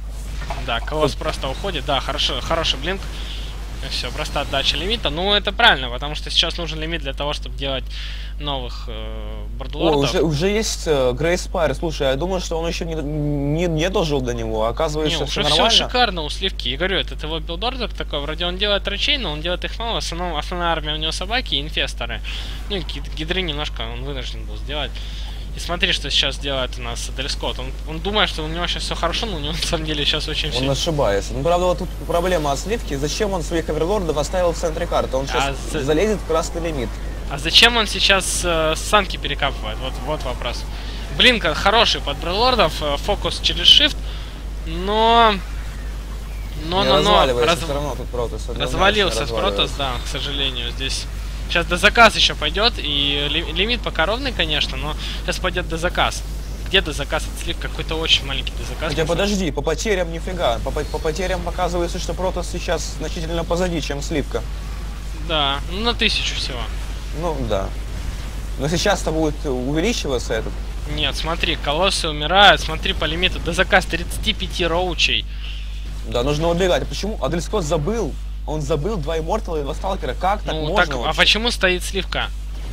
Да, колосс Тут... просто уходит, да, хорошо, хороший блинк. Все, просто отдача лимита. Ну, это правильно, потому что сейчас нужен лимит для того, чтобы делать новых э, бордлордов. О, уже, уже есть э, Грейс Пайр. Слушай, я думал, что он еще не, не, не дожил до него. Оказывается, не, все уже нормально. Все шикарно у Сливки. Я говорю, это его билдордер такой. Вроде он делает рачей, но он делает их мало. В основном основная армия у него собаки и инфесторы. Ну, гидры немножко он вынужден был сделать. И смотри, что сейчас делает у нас Адрескот. Он, он думает, что у него сейчас все хорошо, но у него на самом деле сейчас очень все... Он ошибается. Ну, правда, вот тут проблема от Сливки. Зачем он своих оверлордов оставил в центре карты? Он сейчас а за... залезет в красный лимит. А зачем он сейчас э, санки перекапывает? Вот, вот вопрос. Блин, хороший под брелордов, э, фокус через shift, но... Но, Не но, но... Раз... все равно тут Протос. Развалился с Протос, да, к сожалению, здесь... Сейчас дозаказ еще пойдет, и ли, лимит пока ровный, конечно, но сейчас пойдет дозаказ. Где дозаказ от Слив? Какой-то очень маленький дозаказ. Хотя подожди, по потерям нифига. По, по потерям показывается, что Протос сейчас значительно позади, чем Сливка. Да, ну на тысячу всего. Ну да. Но сейчас-то будет увеличиваться этот. Нет, смотри, колоссы умирают, смотри по лимиту. Дозаказ тридцати пяти роучей. Да, нужно убегать. А почему? Адрескот забыл. Он забыл два иммортала и два сталкера. Как так ну, можно? Так, а почему стоит Сливка?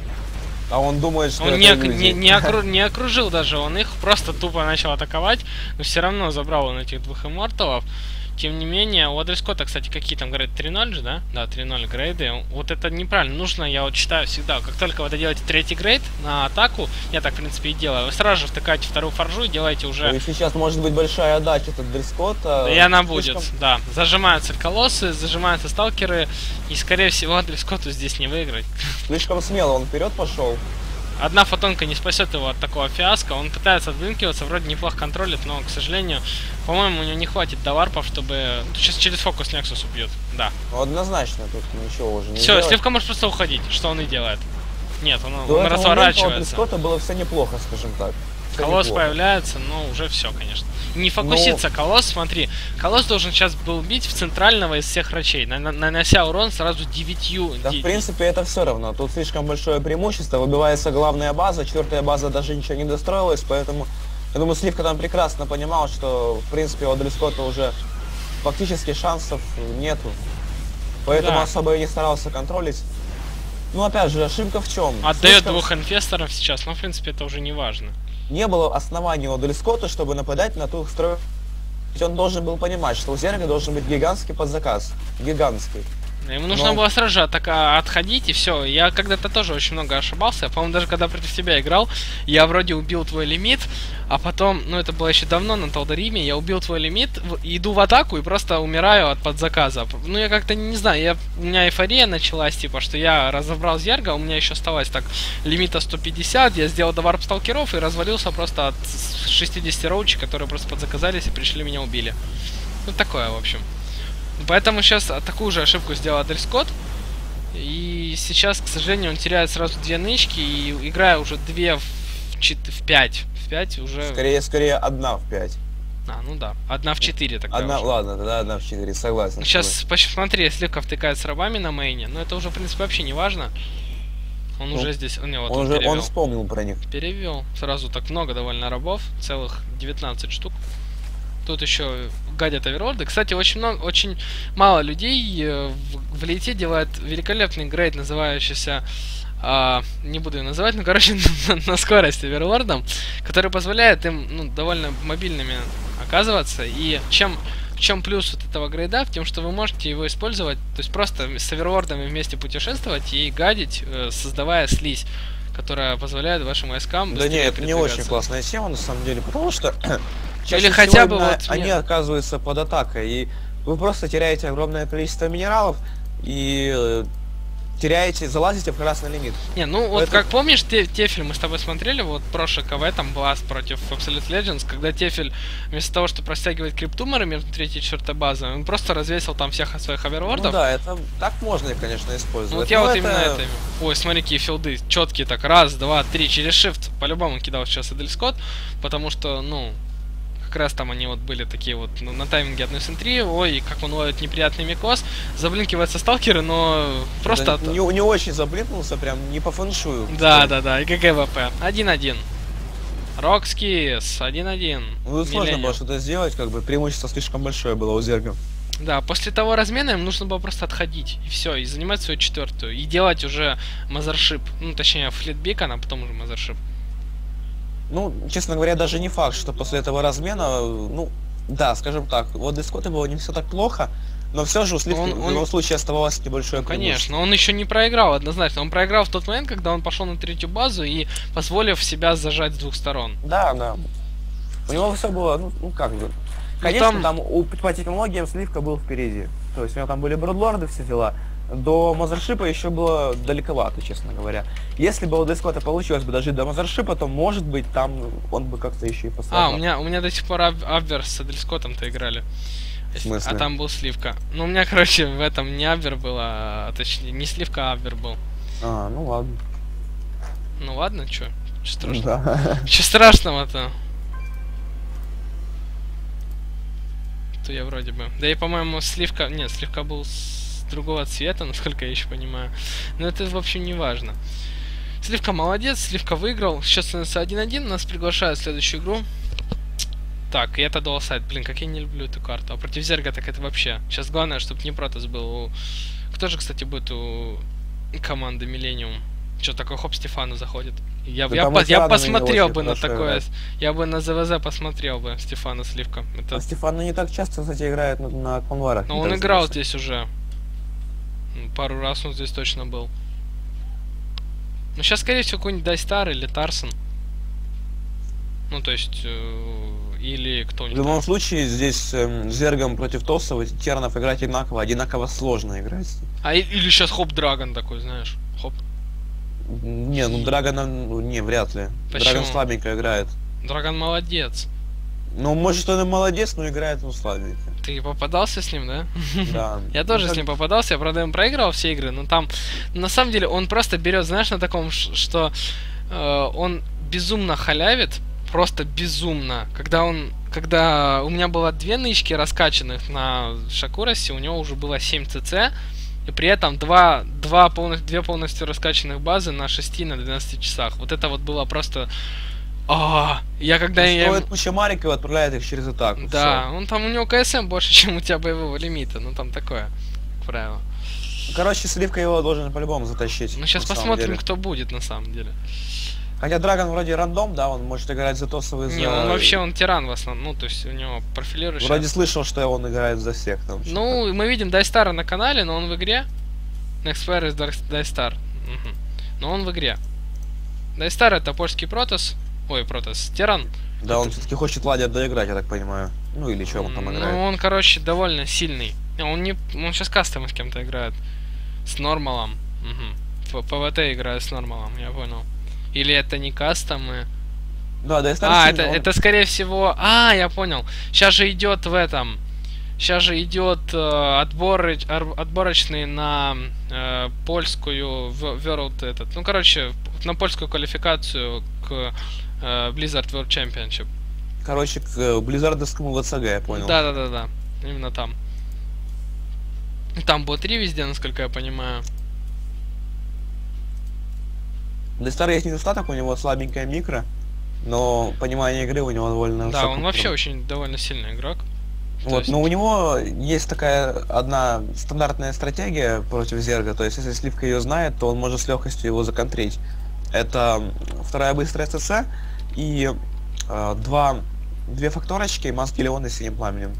А он думает, что он это не, люди. не, не, окру, не окружил даже, он их просто тупо начал атаковать, но все равно забрал он этих двух имморталов. Тем не менее, у Адрескота, кстати, какие там грейды? три ноль же, да? Да, три ноль грейды. Вот это неправильно. Нужно, я вот считаю всегда, как только вы доделаете третий грейд на атаку, я так, в принципе, и делаю, вы сразу же втыкаете вторую форжу и делаете уже... Ну, и сейчас может быть большая отдача от Адрескота. Да и она будет, слишком... да. Зажимаются колоссы, зажимаются сталкеры, и, скорее всего, Адрескоту здесь не выиграть. Слишком смело он вперед пошел. Одна фотонка не спасет его от такого фиаско. Он пытается отблинкиваться, вроде неплохо контролит, но, к сожалению, по-моему, у него не хватит до варпов, чтобы... Сейчас через фокус Нексус убьет, да. Ну, однозначно, тут ничего уже не Все, сделать. Сливка может просто уходить, что он и делает. Нет, он, До он разворачивается. У Адрескота было все неплохо, скажем так. Все Колосс неплохо. Появляется, но уже все, конечно. Не фокусится но... Колосс, смотри. Колосс должен сейчас был бить в центрального из всех рачей, нанося урон сразу девятью. Да, в принципе, это все равно. Тут слишком большое преимущество. Выбивается главная база, четвертая база даже ничего не достроилась, поэтому я думаю, Сливка там прекрасно понимал, что в принципе у Адрескота уже фактически шансов нету. Поэтому да. особо и не старался контролить. Ну, опять же, ошибка в чем? Отдает Слишком... двух инфесторов сейчас, но в принципе это уже не важно. Не было оснований у Адрескота, чтобы нападать на ту строю. Он должен был понимать, что у Зерга должен быть гигантский подзаказ. Гигантский. Ему нужно Но... было сразу же так, отходить, и все. Я когда-то тоже очень много ошибался. По-моему, даже когда против тебя играл, я вроде убил твой лимит, а потом, ну это было еще давно на Талдариме, я убил твой лимит, иду в атаку и просто умираю от подзаказа. Ну я как-то не знаю, я, у меня эйфория началась, типа, что я разобрал Зерга, у меня еще осталось так лимита сто пятьдесят, я сделал до варп сталкеров и развалился просто от шестидесяти роучей, которые просто подзаказались и пришли меня убили. Ну такое, в общем. Поэтому сейчас такую же ошибку сделал Адрескот. И сейчас, к сожалению, он теряет сразу две нычки. И играя уже две в, в пять. В пять уже... Скорее, скорее одна в пять. А, ну да. Одна в четыре тогда одна, уже. Ладно, тогда одна в четыре, согласен. Сейчас, посмотри, Сливка втыкает с рабами на мейне. Но это уже, в принципе, вообще не важно. Он ну, уже здесь... Не, вот он, он, уже, перевел. он вспомнил про них. Перевел. Сразу так много довольно рабов. Целых девятнадцать штук. Тут еще гадят оверворды. Кстати, очень много, очень мало людей в, в лейте делает великолепный грейд, называющийся, а, не буду его называть, но короче на, на скорость овервордом, который позволяет им ну, довольно мобильными оказываться. И чем в чем плюс вот этого грейда? В том, что вы можете его использовать, то есть просто с овервордами вместе путешествовать и гадить, создавая слизь, которая позволяет вашим войскам быстрее. Да нет, это не очень классная тема на самом деле, потому что чаще Или хотя бы вот они мне... оказываются под атакой, и вы просто теряете огромное количество минералов и э, теряете, залазите в красный лимит. Не, ну вот это... как помнишь, те, Тефель мы с тобой смотрели, вот прошлый КВ, там Blast против Absolute Legends, когда Тефель вместо того, чтобы растягивать криптумеры между третьей и четвертой базой, он просто развесил там всех своих овервордов. Ну да, это так можно, конечно, использовать. Ну, вот я но вот это... именно это... Ой, смотри, какие филды четкие, так, раз, два, три, через shift по-любому кидал сейчас Адрескот, потому что, ну... Как раз там они вот были такие вот ну, на тайминге одной сентри. Ой, как он ловит неприятный микос. Заблинкиваются сталкеры, но просто... Да, от... не, не очень заблинкнулся, прям не по фэншую. Да, да, да, и ГГВП. один-один. Рокскис, один-один. Ну, сложно было что-то сделать, как бы преимущество слишком большое было у Зерга. Да, после того размена им нужно было просто отходить, и все, и занимать свою четвертую, и делать уже мазершип. Ну, точнее, флитбикон, а потом уже мазершип. Ну, честно говоря, даже не факт, что после этого размена, ну, да, скажем так, вот для Скотта было не все так плохо, но все же у Сливки он, в он... любом случае оставалось небольшое ну, конечно, он еще не проиграл однозначно, он проиграл в тот момент, когда он пошел на третью базу и позволив себя зажать с двух сторон. Да, да. У него все было, ну, ну как бы, конечно, ну, там... там у, по технологиям Сливка был впереди, то есть у него там были бродлорды, все дела. До мазершипа еще было далековато, честно говоря. Если бы у Адрескота получилось бы дожить до мазершипа, то, может быть, там он бы как-то еще и поставил. А, у меня, у меня до сих пор Абвер с Адрескотом-то играли. В смысле? А там был Сливка. Ну, у меня, короче, в этом не Абвер было, а точнее, не Сливка, а Абвер был. А, ну ладно. Ну ладно, чё? Чё страшного? Да. Чё страшного-то? То я вроде бы. Да и, по-моему, Сливка... Нет, Сливка был с другого цвета, насколько я еще понимаю. Но это, в общем, не важно. Сливка молодец, Сливка выиграл. Сейчас становится один-один, нас приглашают в следующую игру. Так, и это дуалсайд. Блин, как я не люблю эту карту. А против Зерга так это вообще. Сейчас главное, чтобы не Протос был. У... Кто же, кстати, будет у команды Millennium? Что такое, хоп, Стефану заходит. Я, Да я, там по- и я Тирана посмотрел очень бы на хорошо такое. играет. Я бы на ЗВЗ посмотрел бы Стефана Сливка. Это... А Стефан ну, не так часто, кстати, играет на, на конварах. Но не он так играл заметно. здесь уже. Пару раз он здесь точно был. Ну, сейчас, скорее всего, какой-нибудь Дайстар или Тарсон. Ну, то есть... Э, или В кто-нибудь. любом случае, здесь эм, Зергом против Тосова Тернов играть одинаково, одинаково сложно играть. А и- или сейчас Хоп Драгон такой, знаешь. Хоп. Не, ну Драгона, ну, не, вряд ли. Почему? Драгон слабенько играет. Драгон молодец. Ну, может, он и молодец, но играет он слабенько. Ты попадался с ним, да? Да. Я тоже Ну, с ним попадался, я, правда, им проигрывал все игры, но там, на самом деле, он просто берет, знаешь, на таком, ш- что э, он безумно халявит, просто безумно. Когда он, когда у меня было две нычки раскачанных на Шакурасе, у него уже было семь цц, и при этом два, два полностью, две полностью раскачанных базы на шести на двенадцати часах. Вот это вот было просто... А, я когда я... Стоит куча мариков и отправляет их через атаку. Да, Всё. он там у него КСМ больше, чем у тебя боевого лимита. Ну там такое правило. Короче, Сливка его должен по-любому затащить. Ну сейчас на самом посмотрим, деле. кто будет на самом деле. Хотя Драгон вроде рандом, да, он может играть за Тосова и за... Не, он вообще он тиран в основном. Ну, то есть у него профилирующий. Вроде слышал, что он играет за всех там. Ну, мы видим Дайстара на канале, но он в игре. Next Player is Dark- Дайстар. Мгм. Но он в игре. Дайстар это польский Протос. Ой, Протос. Тиран. Да, он все-таки хочет Ладья доиграть, я так понимаю. Ну или что он там Ну, играет. он, короче, довольно сильный. Не, Он не. Он сейчас кастомы с кем-то играет. С Нормалом. Угу. ПВТ играет с Нормалом, я понял. Или это не кастомы? Да, да, А, это, это скорее всего... А, я понял. Сейчас же идет в этом... Сейчас же идет э, отбор, отборочный на э, польскую в- World этот... Ну, короче, на польскую квалификацию к э, Blizzard World Championship. Короче, к э, Близзардовскому ВЦГ, я понял. Да-да-да-да. Именно там. Там бо три везде, насколько я понимаю. Дайстар есть недостаток, у него слабенькая микро, но понимание игры у него довольно Да, он высокого вообще уровня. очень довольно сильный игрок. То Вот, есть- но у него есть такая одна стандартная стратегия против Зерга, то есть если Сливка ее знает, то он может с легкостью его законтрить. Это вторая быстрая СС и э, два, две факторочки, маски Леона с синим пламенем.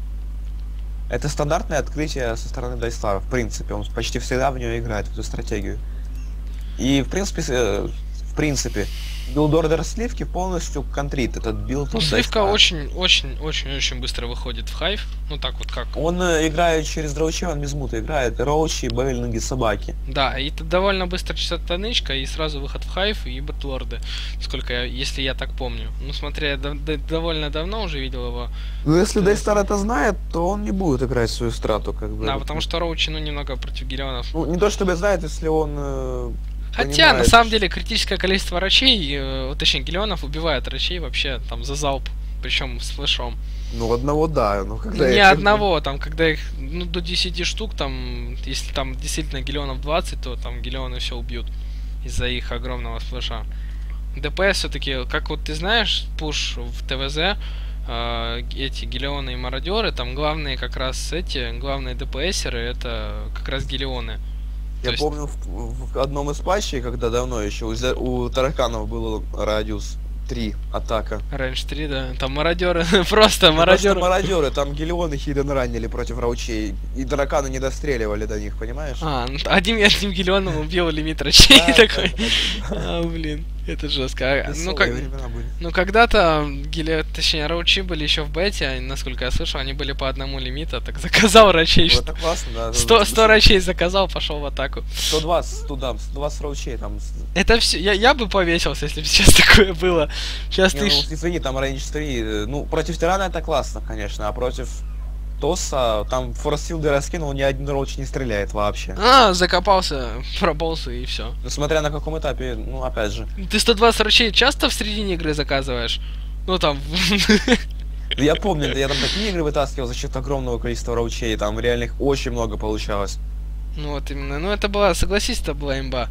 Это стандартное открытие со стороны Дайстара, в принципе, он почти всегда в нее играет, в эту стратегию. И в принципе, э, в принципе, билд-ордер Сливки полностью контрит этот билд. Ну, от Сливка Дайстара. очень-очень-очень-очень быстро выходит в хайв. Ну так вот как. Он э, играет через дроучи, он без мута играет. Роучи, Бейль, ноги собаки. Да, и это довольно быстро часовая нычка, и сразу выход в хайв и батлорды. Сколько я, если я так помню. Ну, смотря, я дов- д- довольно давно уже видел его. Ну, если Да. Дайстар это знает, то он не будет играть свою страту, как бы. Да, потому что Роучи, ну, немного против Гелионов. Ну, не то чтобы знает, если он... э, Хотя, на понимает, самом что- деле, критическое количество рачей, э, точнее, Гелионов убивает рачей вообще там за залп. Причем с флешом. Ну, одного да, но когда... Не я- одного, там, когда их ну, до десяти штук, там, если там действительно Гелионов двадцать, то там Гелионы все убьют из-за их огромного флеша. ДПС все-таки, как вот ты знаешь, пуш в ТВЗ, э, эти Гелионы и мародеры, там главные как раз эти, главные ДПСеры, это как раз Гелионы. Я То есть- помню в, в одном из патчей, когда давно еще у, Зе- у тараканов был радиус три атака. Range три, да. Там мародеры, просто Не то, что мародеры. мародеры, там гелионы хиден ранили против раучей, и тараканы не достреливали до них, понимаешь? А, ну, одним одним Гелионом убил лимит рачей Да, такой. да, да, да. А, блин, это жестко. А, Ну, Веселые как, времена были. ну когда-то Гелио, точнее, Роучи были еще в бете, а, насколько я слышал, они были по одному лимита, так заказал рачей. Ну, это классно, да. сто, сто рачей заказал, пошел в атаку. сто двадцать туда, сто двадцать роучей там. с- Это все. Я, я бы повесился, если бы сейчас такое было. Сейчас Не, ты. ну, ш- извини, там рейндж три. э, Ну, против Тирана это классно, конечно, а против Тоса там форсфилды раскинул, ни один роуч не стреляет вообще. А, закопался, прополз и все. Ну, смотря на каком этапе, ну, опять же. Ты сто двадцать рачей часто в середине игры заказываешь? Ну там. Ну, я помню, я там такие игры вытаскивал за счет огромного количества роучей, там реально их очень много получалось. Ну вот именно. Ну это была, согласись, это была имба.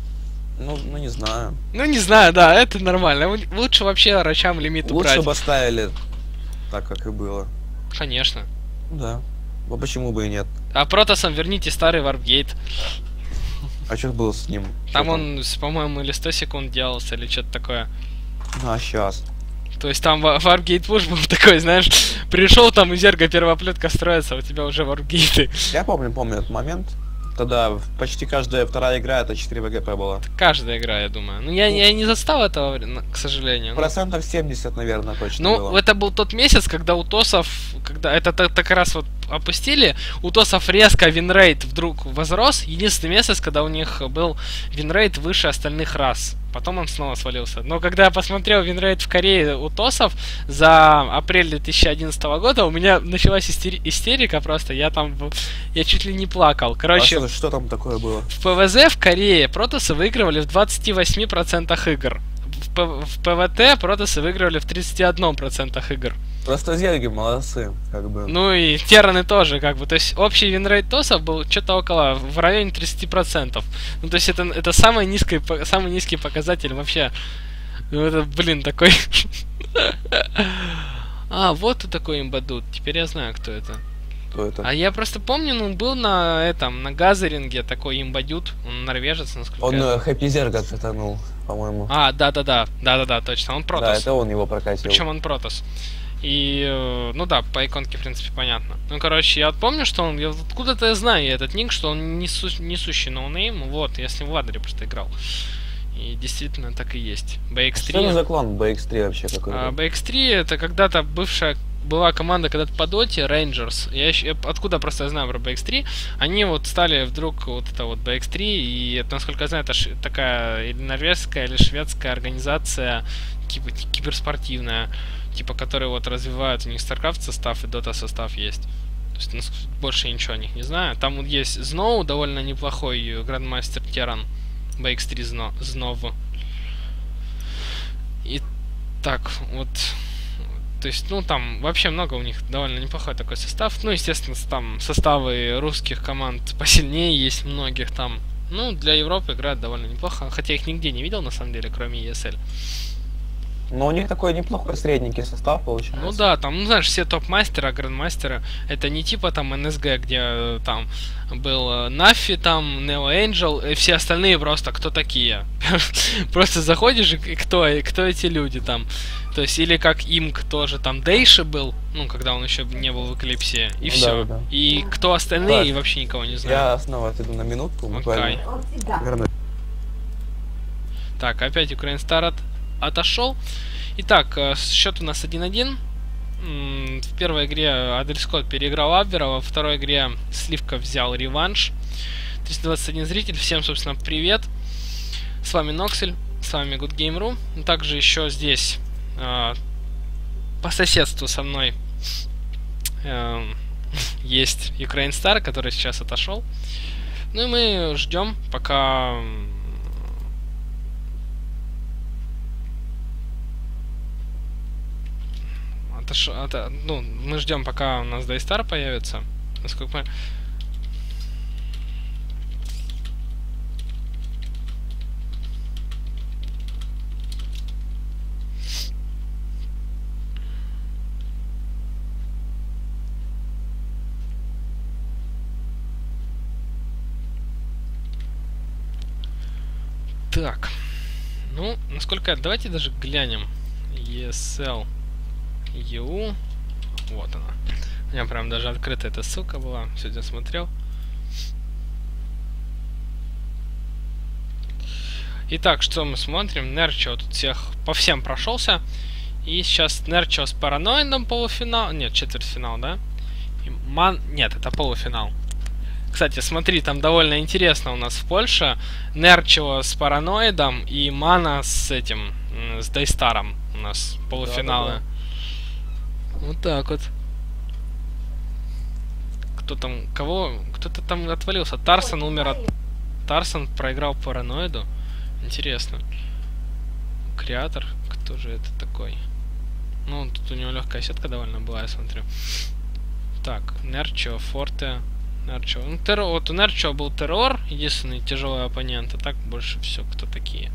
Ну, ну не знаю. Ну не знаю, да, это нормально. Л- Лучше вообще рачам лимит Лучше убрать. бы оставили так, как и было. Конечно. Ну да. Ну почему бы и нет? А Протосом верните старый Варпгейт. А что было с ним? Там Чё он, по-моему, или сто секунд делался, или что-то такое. А, сейчас. То есть там Warpgate Push был такой, знаешь, пришел там и зерга первоплетка строится, а у тебя уже варпгейты. Я помню, помню этот момент. Тогда почти каждая вторая игра это четыре вэ гэ пэ была. Каждая игра, я думаю. Ну, я, ну, я не застал этого, к сожалению. Процентов семьдесят, наверное, точно Ну, было. это был тот месяц, когда у ТОСов, когда это так, так раз вот опустили, у ТОСов резко винрейт вдруг возрос. Единственный месяц, когда у них был винрейт выше остальных рас. Потом он снова свалился. Но когда я посмотрел винрейт в Корее у ТОСов за апрель две тысячи одиннадцатого года, у меня началась истери- истерика просто. Я там, я чуть ли не плакал. Короче, а что, что там такое было? В пэ вэ зэ в Корее протосы выигрывали в двадцати восьми процентах игр. В, в пэ вэ тэ протосы выигрывали в тридцати одном проценте игр. Просто зерги молодцы, как бы. Ну и терраны тоже, как бы. То есть общий винрейт тосов был что-то около, в районе тридцати процентов. Ну то есть это, это самый, низкий, самый низкий показатель вообще. Ну это, блин, такой... А, вот ты такой имбадут. Теперь я знаю, кто это. Кто это? А я просто помню, ну был на этом, на газеринге такой имбадют. Он норвежец, насколько Он я... Хэппи Зерга цветанул, по-моему. А, да-да-да, да-да-да, точно, он протос. Да, это он его прокатил. Причем он протос. И, ну да, по иконке, в принципе, понятно. Ну, короче, я помню, что он, я, откуда-то я знаю этот ник, что он несу, несущий ноунейм, вот, я с ним в ладере просто играл. И действительно так и есть. би икс три... Что это за клан би икс три вообще какой-то? А, би икс три это когда-то бывшая, была команда когда-то по доте, Rangers. Я, еще, я откуда просто я знаю про би икс три. Они вот стали вдруг вот это вот би икс три, и это, насколько я знаю, это ш, такая или норвежская, или шведская организация, типа киберспортивная, типа, которые вот развивают, у них StarCraft состав и Dota состав есть. То есть, ну, больше ничего о них не знаю. Там вот есть Snow, довольно неплохой грандмастер Терран. би икс три Знов. И так, вот. То есть, ну, там вообще много у них довольно неплохой такой состав. Ну, естественно, там составы русских команд посильнее есть многих там. Ну, для Европы играют довольно неплохо. Хотя их нигде не видел, на самом деле, кроме и эс эль. Но у них такой неплохой средненький состав получается. Ну да, там, ну знаешь, все топ-мастеры, грандмастеры, это не типа там эн эс джи, где там был Нафи, там, Neo Angel, и все остальные просто кто такие. Просто заходишь, и кто, и кто эти люди там. То есть, или как Имк тоже, там Дейши был, ну, когда он еще не был в Эклипсе, и Ну, все. да, да. И кто остальные, Так, и вообще никого не знаю. Я снова отойду на минутку, буквально. Okay. Так, опять Ukraine Star от, отошел. Итак, счет у нас один-один. В первой игре Адрескот переиграл Абвера, во второй игре Сливка взял реванш. триста двадцать один зритель, всем, собственно, привет. С вами Ноксель, с вами Good Game точка ру. Также еще здесь э, по соседству со мной э, есть Ukraine Star, который сейчас отошел. Ну и мы ждем, пока... Отош... Ото... Ну, мы ждем, пока у нас Daystar появится. Насколько мы... Так. Ну, насколько... Давайте даже глянем. и эс эл и ю. Вот она. У меня прям даже открыта эта ссылка была. Сегодня смотрел. Итак, что мы смотрим? Нерчо тут всех по всем прошелся. И сейчас Нерчо с Параноидом полуфинал. Нет, четвертьфинал, да? И Ман... Нет, это полуфинал. Кстати, смотри, там довольно интересно у нас в Польше. Нерчо с Параноидом и Мана с этим, с Дайстаром у нас полуфиналы. Да, да, да. Вот так вот. Кто там, кого, кто-то там отвалился. Тарсон умер от... Тарсон проиграл Параноиду. Интересно. Креатор, кто же это такой? Ну, тут у него легкая сетка довольно была, я смотрю. Так, Нерчо, Форте, Нерчо. Ну, террор, вот у Нерчо был террор, единственный тяжелый оппонент, а так больше все кто такие.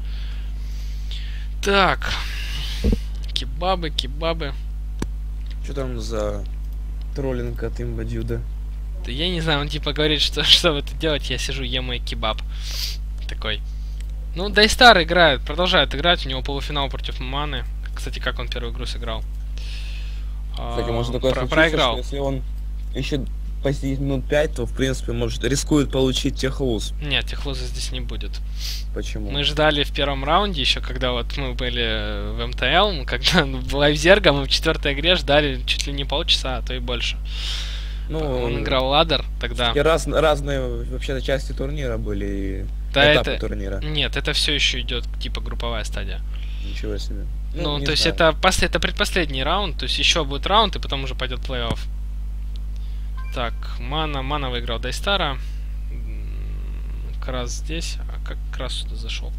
Так. Кебабы, кебабы. Что там за троллинг от Имбадюда? Да я не знаю, он типа говорит, что чтобы это делать, я сижу, ем мой кебаб. такой. Ну, Дайстар играет, продолжает играть, у него полуфинал против Маны. Кстати, как он первую игру сыграл? Кстати, может такое Про случиться, проиграл. что если он еще посидит минут пять, то в принципе может рискует получить техлуз. Нет, техлуза здесь не будет. Почему? Мы ждали в первом раунде, еще когда вот мы были в эм тэ эл, когда в Лайфзерга, мы в четвертой игре ждали чуть ли не полчаса, а то и больше. Ну, он играл ладер тогда. Раз, разные вообще-то части турнира были и да, этапы это... турнира. Нет, это все еще идет типа групповая стадия. Ничего себе. Ну, ну то есть знаю. это, после, это предпоследний раунд, то есть еще будет раунд, и потом уже пойдет плей-офф. Так, Мана, Мана выиграл Дайстара. Как раз здесь, а как раз сюда зашел.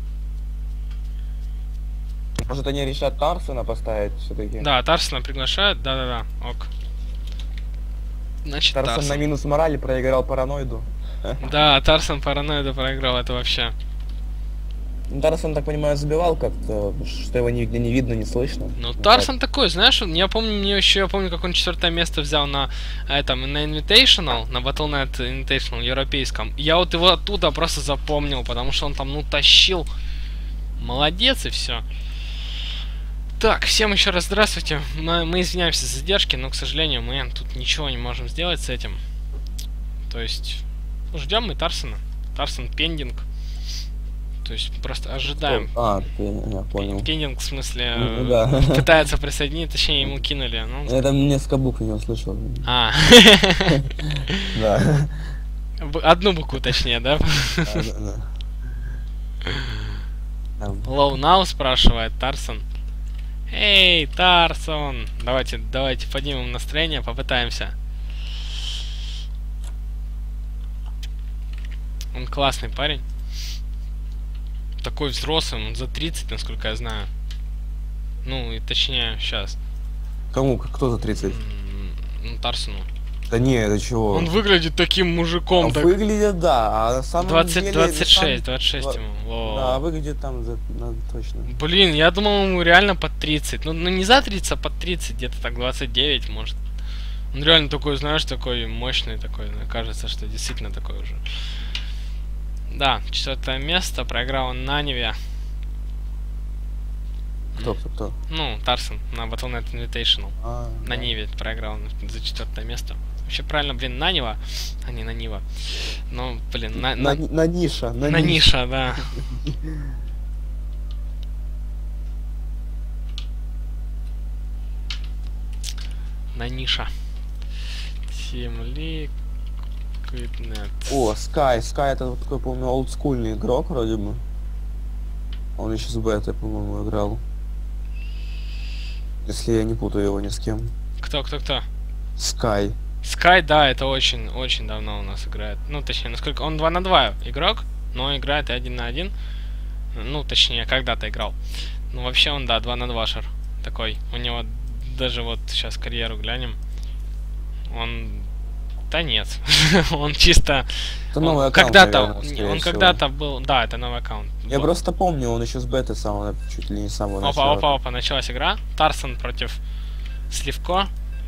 Может они решат Тарсена поставить все-таки? Да, Тарсена приглашают, да-да-да, ок. Значит, Тарсен, Тарсен на минус морали проиграл параноиду. Да, Тарсен параноиду проиграл, это вообще. Тарсон, так понимаю, забивал как-то, что его нигде не видно, не слышно. Ну, Тарсон такой, знаешь, я помню, мне еще я помню, как он четвертое место взял на этом, на Invitational, на батл точка нет Invitational европейском. Я вот его оттуда просто запомнил, потому что он там, ну, тащил. Молодец и все. Так, всем еще раз здравствуйте. Мы, мы извиняемся за задержки, но, к сожалению, мы тут ничего не можем сделать с этим. То есть, ждем мы Тарсена. Тарсен пендинг. То есть просто ожидаем. А, ты, я понял. Пендинг, в смысле, ну, да. пытается присоединить, точнее, ему кинули. Ну... Это несколько букв не услышал. А. Да. Одну букву, точнее, да? Low now спрашивает Тарсон. Эй, Тарсон! Давайте, давайте поднимем настроение, попытаемся. Он классный парень. Такой взрослый, он за тридцать, насколько я знаю. Ну, и точнее, сейчас. Кому? Кто за тридцать? Ну, Тарсону. Да не, это чего? Он выглядит таким мужиком. Он так... выглядит, да, а на самом двадцать, деле... двадцать шесть, сам... двадцать шесть ему. Во. Да, выглядит там за... ну, точно. Блин, я думал, ему реально под тридцать. Ну, ну не за тридцать, а под тридцать, где-то так двадцать девять, может. Он реально такой, знаешь, такой мощный такой. Мне кажется, что действительно такой уже. Да, четвертое место, проиграл он на Ниве. Кто, кто, кто? Ну, Тарсон на батл точка нет Invitational. А, на да. Ниве проиграл за четвертое место. Вообще правильно, блин, на Нива, а не на Нива. Ну, блин, на... На, на... на ниша. На, на ниша, да. На ниша. Team League. Нет. О, Sky. Sky это вот такой, по-моему, олдскульный игрок вроде бы. Он еще с бетой, по-моему, играл. Если я не путаю его ни с кем. Кто, кто, кто? Sky. Sky, да, это очень, очень давно у нас играет. Ну, точнее, насколько... Он два на два игрок, но играет и один на один. Ну, точнее, когда-то играл. Ну, вообще он, да, два на два шар такой. У него даже вот сейчас карьеру глянем. Он... Да нет. Он чисто... Это новый аккаунт, когда-то... наверное, Он когда-то был... Да, это новый аккаунт. Я был. Просто помню, он еще с беты самого, чуть ли не самого опа, начала. Опа, опа, началась игра. Тарсон против Сливко.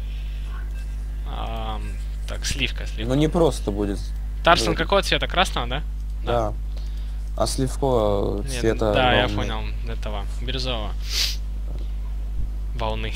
А, так, Сливка, Сливка. Ну не просто будет. Тарсон будет. Какого цвета? Красного, да? Да. Да. А Сливко цвета... Да, волны. я понял. Этого. Бирюзового. Волны.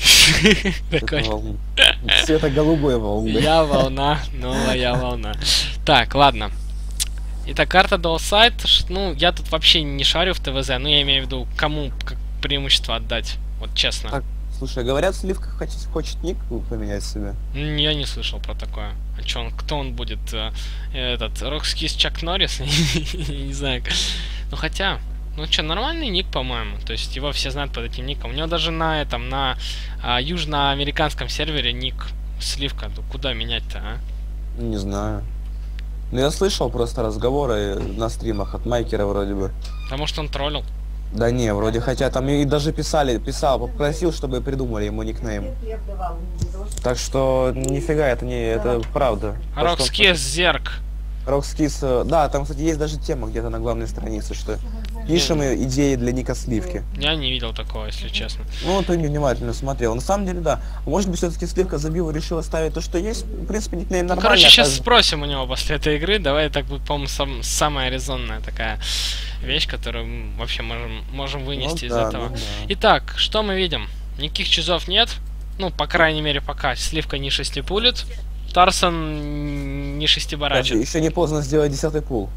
Цвета голубой волны. Я волна, новая волна. Так, ладно. Итак, карта Dual Side. Ну, я тут вообще не шарю в тэ вэ зэ, но я имею в виду, кому как преимущество отдать. Вот честно. Так, слушай, говорят, Сливка хочет, хочет ник поменять себе. Я не слышал про такое. А чё он, кто он будет? Этот, Рокскис Чак Норрис? Не знаю. Ну, хотя... Ну что, нормальный ник, по-моему. То есть его все знают под этим ником. У него даже на этом, на а, южноамериканском сервере ник Сливка. Ну куда менять-то, а? Не знаю. Ну я слышал просто разговоры на стримах от Майкера вроде бы. Потому что он троллил. Да не, вроде, хотя там и даже писали, писал, попросил, чтобы придумали ему никнейм. Так что нифига, это не, это правда. Рокскис Зерк. Рокскис, да, там, кстати, есть даже тема где-то на главной странице, что пишем идеи для ника Сливки. Я не видел такого, если честно. Ну, ты невнимательно смотрел. На самом деле, да. Может быть, все-таки Сливка забил и решил оставить то, что есть. В принципе, никнейм нормальный. Ну, короче, сейчас а... спросим у него после этой игры. Давай, так будет, по-моему, сам, самая резонная такая вещь, которую мы вообще можем, можем вынести Ну, из да, этого. ну, да. Итак, что мы видим? Никаких чизов нет. Ну, по крайней мере, пока. Сливка не шестипулит. Тарсон не шестибарачит. Еще не поздно сделать десятый пул.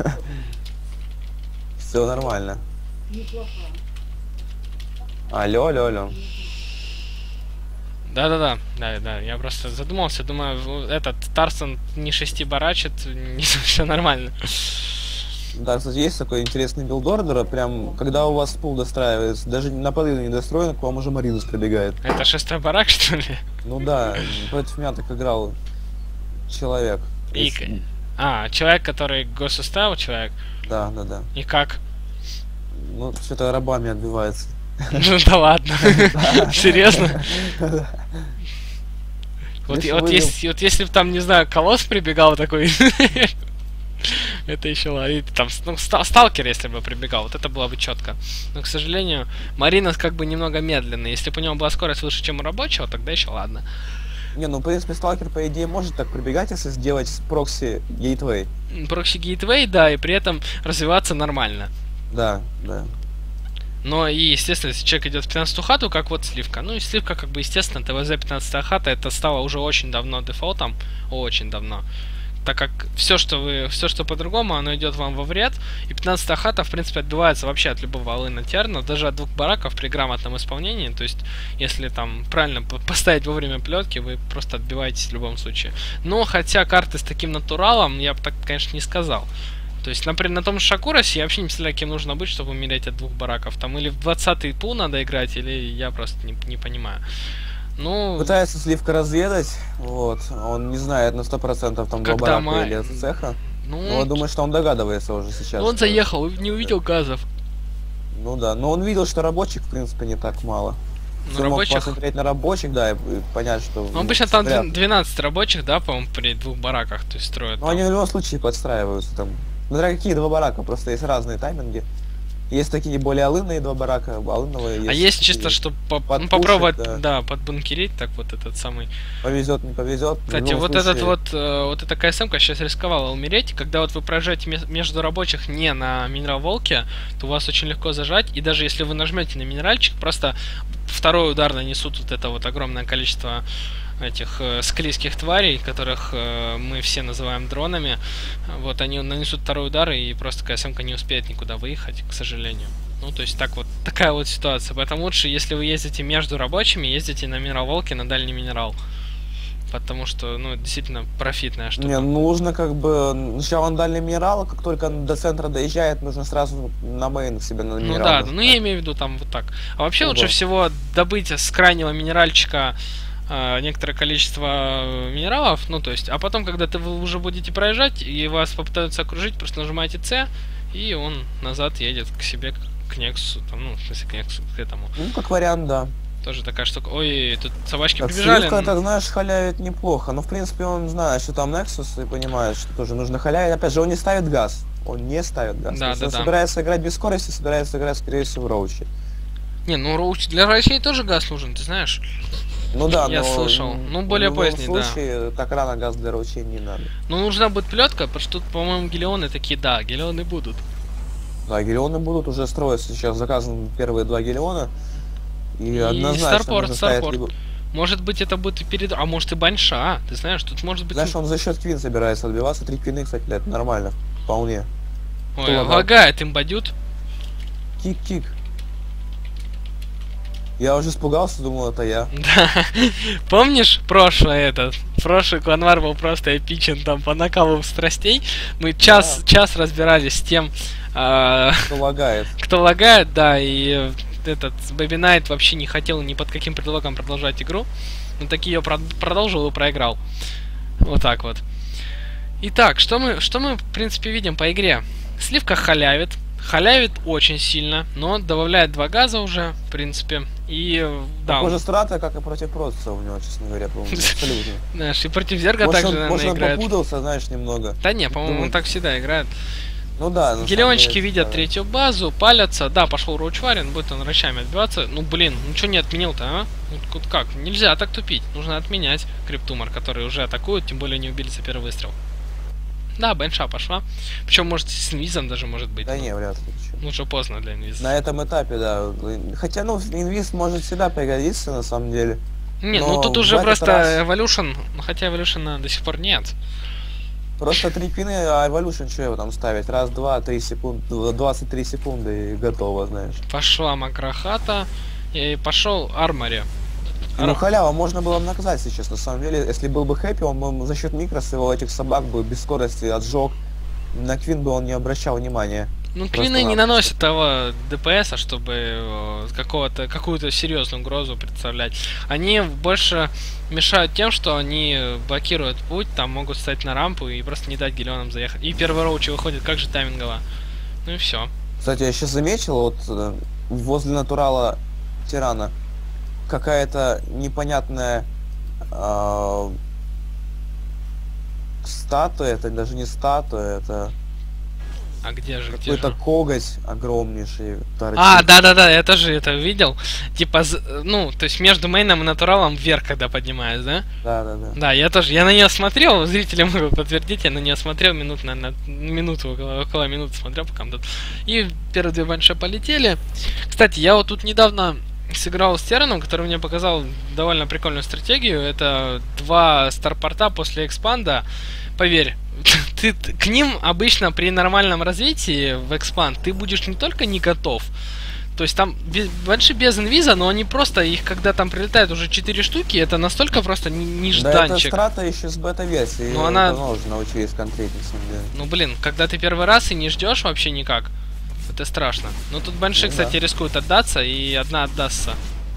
Все нормально. Алло, алло, алло. Да-да-да, да, да, я просто задумался, думаю, этот Тарсон не шестибарачит, не все нормально. Да, кстати, есть такой интересный билдордер, прям, когда у вас пул достраивается, даже наполовину не достроен, к вам уже Маринус пробегает. Это шестой барак, что ли? Ну да, против меня так играл человек. И... Из... А, человек, который госуставил человек? Да, да, да. И как? Ну, что-то рабами отбивается. Ну да ладно. Серьезно? Вот если бы там, не знаю, колосс прибегал такой... Это еще ладно. Там, ну, сталкер, если бы прибегал, вот это было бы четко. Но, к сожалению, Маринус как бы немного медленный. Если бы у него была скорость выше, чем у рабочего, тогда еще ладно. Не, ну, в принципе, сталкер, по идее, может так прибегать, если сделать прокси гейтвей. Прокси гейтвей, да, и при этом развиваться нормально. Да, да. Но и, естественно, если человек идет в пятнадцатую хату, как вот Сливка. Ну и Сливка, как бы, естественно, ТВЗ пятнадцатая хата, это стало уже очень давно дефолтом. Очень давно. Так как все, что вы, все, что по-другому, оно идет вам во вред. И пятнадцатая хата, в принципе, отбивается вообще от любого алына терна, даже от двух бараков при грамотном исполнении. То есть, если там правильно поставить вовремя плетки, вы просто отбиваетесь в любом случае. Но, хотя карты с таким натуралом, я бы так, конечно, не сказал. То есть, например, на том же Шакуросе я вообще не представляю, кем нужно быть, чтобы умереть от двух бараков. Там или в двадцатый пул надо играть, или я просто не, не понимаю. Ну... Пытается Сливка разведать, вот, он не знает на сто процентов там два барака ма... или цеха. Ну, но я думаю, что он догадывается уже сейчас. Ну, он заехал, не увидел газов. Ну да, но он видел, что рабочих, в принципе, не так мало. Ну, Ты рабочих... мог посмотреть на рабочих, да, и понять, что... Ну, обычно там двенадцать рабочих, да, по-моему, при двух бараках, то есть строят. Ну, они в любом случае подстраиваются там. Смотря какие два барака, просто есть разные тайминги. Есть такие более алынные два барака, алыновые есть. А есть чисто, чтобы по ну, попробовать, да. да, подбункерить, так вот этот самый... Повезет, не повезет. Кстати, вот случае... этот вот, э, вот эта КСМ-ка сейчас рисковала умереть. Когда вот вы проезжаете между рабочих не на минерал волке, то вас очень легко зажать. И даже если вы нажмете на минеральчик, просто второй удар нанесут вот это вот огромное количество этих э, склизких тварей, которых э, мы все называем дронами. Вот они нанесут второй удар, и просто КСМ-ка не успеет никуда выехать, к сожалению. Ну, то есть так вот, такая вот ситуация. Поэтому лучше, если вы ездите между рабочими, ездите на минерал волке, на дальний минерал. Потому что, ну, действительно профитная штука. Не, нужно как бы сначала на дальний минерал, как только до центра доезжает, нужно сразу на мейн себе на минерал. Ну да, ну я имею в виду там вот так. А вообще лучше всего добыть с крайнего минеральчика некоторое количество минералов, ну то есть, а потом, когда ты вы уже будете проезжать и вас попытаются окружить, просто нажимаете С, и он назад едет к себе, к Нексусу, там, ну, в смысле, к Нексусу, к этому. Ну, как вариант, да. Тоже такая штука. Ой, тут собачки так, побежали. Сливка, так, знаешь, халявит неплохо, но в принципе он знает, что там Nexus, и понимает, что тоже нужно халявить. Опять же, он не ставит газ, он не ставит газ. Да, да, он да. собирается играть без скорости, собирается играть, скорее всего, в роуче. Не, ну роуч для роучей тоже газ нужен, ты знаешь? Ну да, я но слышал. Ну, более поздний, да. В случае, так рано газ для роучей не надо. Ну, нужна будет плетка, потому что тут, по-моему, гелионы такие, да, гелионы будут. Да, гелионы будут, уже строятся сейчас, заказаны первые два гелиона. И, и однозначно Старпорт, Старпорт. Либо... Может быть, это будет и перед... А может и Банша, ты знаешь, тут может быть... Знаешь, он за счет квин собирается отбиваться, три квины, кстати, это нормально, вполне. Ой, лагает имбадют. Кик-кик. Я уже испугался, думал, это я. Да. Помнишь прошлое этот? Прошлый Кланвар был просто эпичен там по накалу страстей. Мы час, да. час разбирались с тем, э, кто лагает. Кто лагает, да, и этот Baby Knight вообще не хотел ни под каким предлогом продолжать игру. Но таки ее продолжил и проиграл. Вот так вот. Итак, что мы, что мы в принципе видим по игре? Сливка халявит. Халявит очень сильно, но добавляет два газа уже, в принципе. И да. Похоже, страта, как и против Протаса у него, честно говоря, по-моему, абсолютно. Знаешь, и против Зерга также, наверное, играет. Может, он попутался, знаешь, немного. Да не, по-моему, он так всегда играет. Ну да. Гелиончики видят третью базу, палятся. Да, пошел Роучварин, будет он рачами отбиваться. Ну, блин, ну что не отменил-то, а? Вот как? Нельзя так тупить. Нужно отменять Криптумор, который уже атакует, тем более не убили за первый выстрел. Да, Бенша пошла. Причем, может, с инвизом даже может быть. Да но... не, вряд ли. Ну, уже поздно для инвиза. На этом этапе, да. Хотя, ну, инвиз может всегда пригодиться, на самом деле. Не, но ну тут уже просто раз... Evolution, хотя Evolution до сих пор нет. Просто три пины, а Evolution, что его там ставить? Раз, два, три секунды, двадцать три секунды и готово, знаешь. Пошла Макрахата и пошел Армори. Ар... Ну, халява можно было бы наказать сейчас, на самом деле. Если был бы хэппи, он бы за счет микроса его этих собак бы без скорости отжег. На Квин бы он не обращал внимания. Ну, Квины не наносят того ДПСа, чтобы какого-то, какую-то серьезную угрозу представлять. Они больше мешают тем, что они блокируют путь, там могут встать на рампу и просто не дать гелионам заехать. И первый роучи выходит, как же таймингово. Ну и все. Кстати, я сейчас заметил, вот возле натурала Тирана какая-то непонятная э, статуя, это даже не статуя, это... А где же, где какой-то же? коготь огромнейший. Торчит. А, да-да-да, я тоже это видел. Типа, ну, то есть между мейном и натуралом вверх, когда поднимаюсь, да? Да-да-да. Да, я тоже, я на нее смотрел, зрители могут подтвердить, я на нее смотрел минут, на, на минуту, около, около минуты смотрел, пока тут. И первые две банши полетели. Кстати, я вот тут недавно сыграл с Тераном, который мне показал довольно прикольную стратегию. Это два старпорта после экспанда. Поверь, ты, ты к ним обычно при нормальном развитии в экспанд ты будешь не только не готов, то есть там без, банши без инвиза, но они просто, их когда там прилетают уже четыре штуки, это настолько просто нежданчик. Да, это страта еще с бета-версии, ну, она... давно уже научились конкретнее, на самом деле. Ну блин, когда ты первый раз и не ждешь вообще никак, это страшно. Но тут банши, ну, кстати, да. рискуют отдаться, и одна отдастся.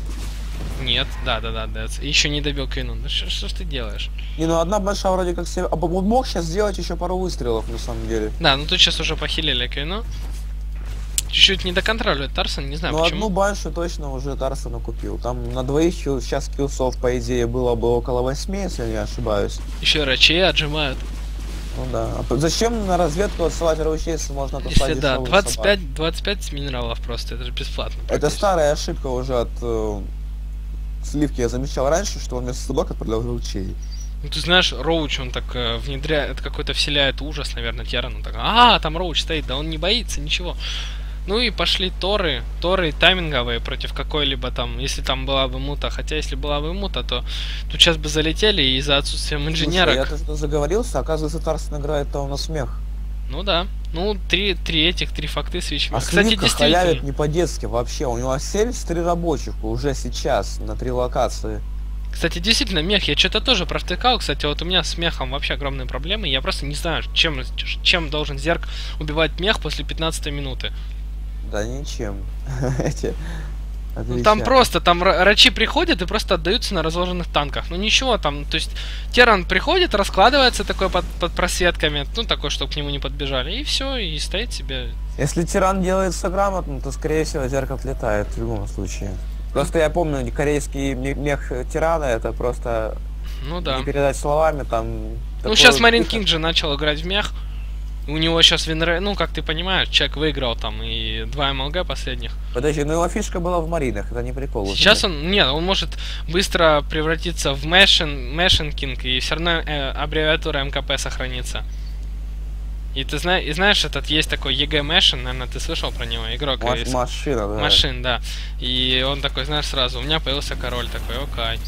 Нет, да, да, да, да. Еще не добил Квину. Ну что ж ты делаешь? Не, ну одна большая вроде как себе. А мог сейчас сделать еще пару выстрелов, на самом деле. Да, ну тут сейчас уже похилили Квину. Чуть-чуть не доконтролирует Тарсон, не знаю ну, почему. Ну одну баншу точно уже Тарсона купил. Там на двоих сейчас киллсов, по идее, было бы около восьми, если не ошибаюсь. Еще рачей отжимают. Ну да. А зачем на разведку отсылать ручей, если можно отослать если да, двадцать пять, двадцать пять минералов просто, это же бесплатно. Это старая ошибка уже от э, Сливки. Я замечал раньше, что он вместо собак отправлял ручей. Ну ты знаешь, Роуч, он так э, внедряет, какой-то вселяет ужас, наверное, Терану. Так, а, там Роуч стоит, да он не боится, ничего. Ну и пошли Торы, Торы тайминговые против какой-либо там, если там была бы мута. Хотя если была бы мута, то тут сейчас бы залетели из-за отсутствия инженерок. Слушай, я тоже заговорился, оказывается, Тарсон играет-то у нас смех. Ну да. Ну, три, три этих, три факты с вещами. А кстати, действительно халявит не по-детски вообще. У него семьдесят три рабочих уже сейчас на три локации. Кстати, действительно, мех, я что-то тоже провтыкал. Кстати, вот у меня с мехом вообще огромные проблемы. Я просто не знаю, чем, чем должен Зерк убивать мех после пятнадцатой минуты. Да ничем. Ну, там просто, там рачи приходят и просто отдаются на разложенных танках. Ну ничего, там, то есть Теран приходит, раскладывается такой под, под просветками, ну такой, чтобы к нему не подбежали, и все, и стоит себе. Если Тиран делает все грамотно, то скорее всего Зерк отлетает в любом случае. Просто я помню, корейский мех Тирана, это просто ну, да. не передать словами, там... Ну сейчас Марин Кинг же начал играть в мех. У него сейчас винрейт, ну, как ты понимаешь, человек выиграл там и два эм эл гэ последних. Подожди, ну его фишка была в маринах, это не прикол. Сейчас он, нет, он может быстро превратиться в Мэшин, Мэшин Кинг, и все равно э, аббревиатура эм ка пэ сохранится. И ты знаешь, и знаешь, этот есть такой и джи Мэшин, наверное, ты слышал про него, игрок. Маш, из... Машина, да. Машин, да. И он такой, знаешь, сразу, у меня появился король такой, окей.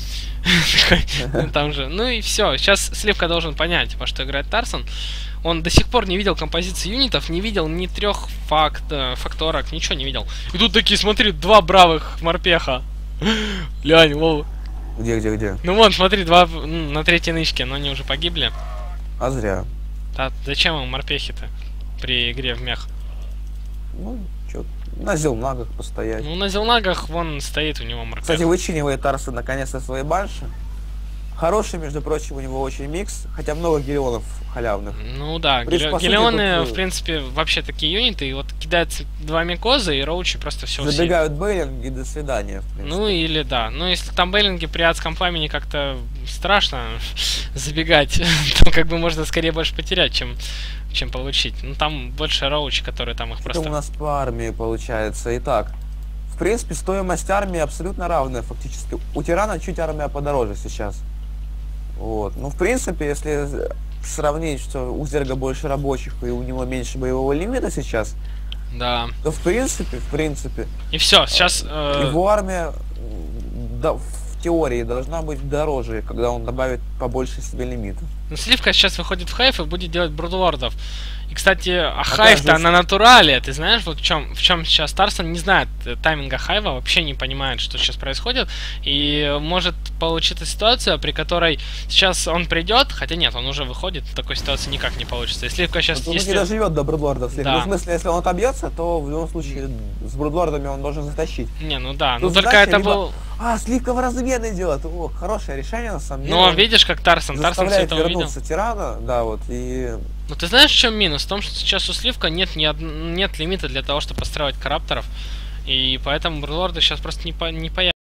Там же, ну и все. Сейчас Сливка должен понять, во что играет Тарсон. Он до сих пор не видел композиции юнитов, не видел ни трех факт, факторок, ничего не видел. И тут такие, смотри, два бравых морпеха. Лянь, лол. Где, где, где? Ну вон, смотри, два на третьей нычке, но они уже погибли. А зря. Да, зачем им морпехи-то при игре в мех? Ну, чё, на зелнагах постоять. Ну, на зелнагах вон стоит у него морпех. Кстати, вычинивает Тарсон наконец-то свои банши. Хороший, между прочим, у него очень микс, хотя много гелионов халявных. Ну да, геле гелионы, тут... в принципе, вообще такие юниты, и вот кидаются два микоза, и роучи просто все забегают бейлинги, и до свидания, в ну или да, ну если там бейлинги при адском пламени как-то страшно забегать, то как бы можно скорее больше потерять, чем, чем получить. Ну там больше роучи, которые там их это просто... у нас по армии получается. Итак, в принципе, стоимость армии абсолютно равная фактически. У Тирана чуть армия подороже сейчас. Вот. Ну, в принципе, если сравнить, что у Зерга больше рабочих и у него меньше боевого лимита сейчас, Да. то в принципе, в принципе... И все, сейчас... Э... Его армия, да, в теории должна быть дороже, когда он добавит побольше себе лимита. Ну, Сливка сейчас выходит в хайф и будет делать Брудлордов. И, кстати, а хайв-то на натурале. Ты знаешь, вот в чем, в чем сейчас Тарсон не знает тайминга хайва, вообще не понимает, что сейчас происходит. И может получиться ситуация, при которой сейчас он придет, хотя нет, он уже выходит, в такой ситуации никак не получится. И Сливка сейчас... Он если... не доживет до Брудлордов. Да. Ну, в смысле, если он отобьется, то в любом случае с Брудлордами он должен затащить. Не, ну да, ну только это либо... был... А, Сливка в размен идет. О, хорошее решение, на самом деле. Но видишь, как Тарсон, Тарсон все это увидел. Тирана, да, вот, и... Ну ты знаешь, в чем минус? В том, что сейчас у Сливка нет, ни од... нет лимита для того, чтобы построить коррупторов. И поэтому Брудлорды сейчас просто не, по... не появятся.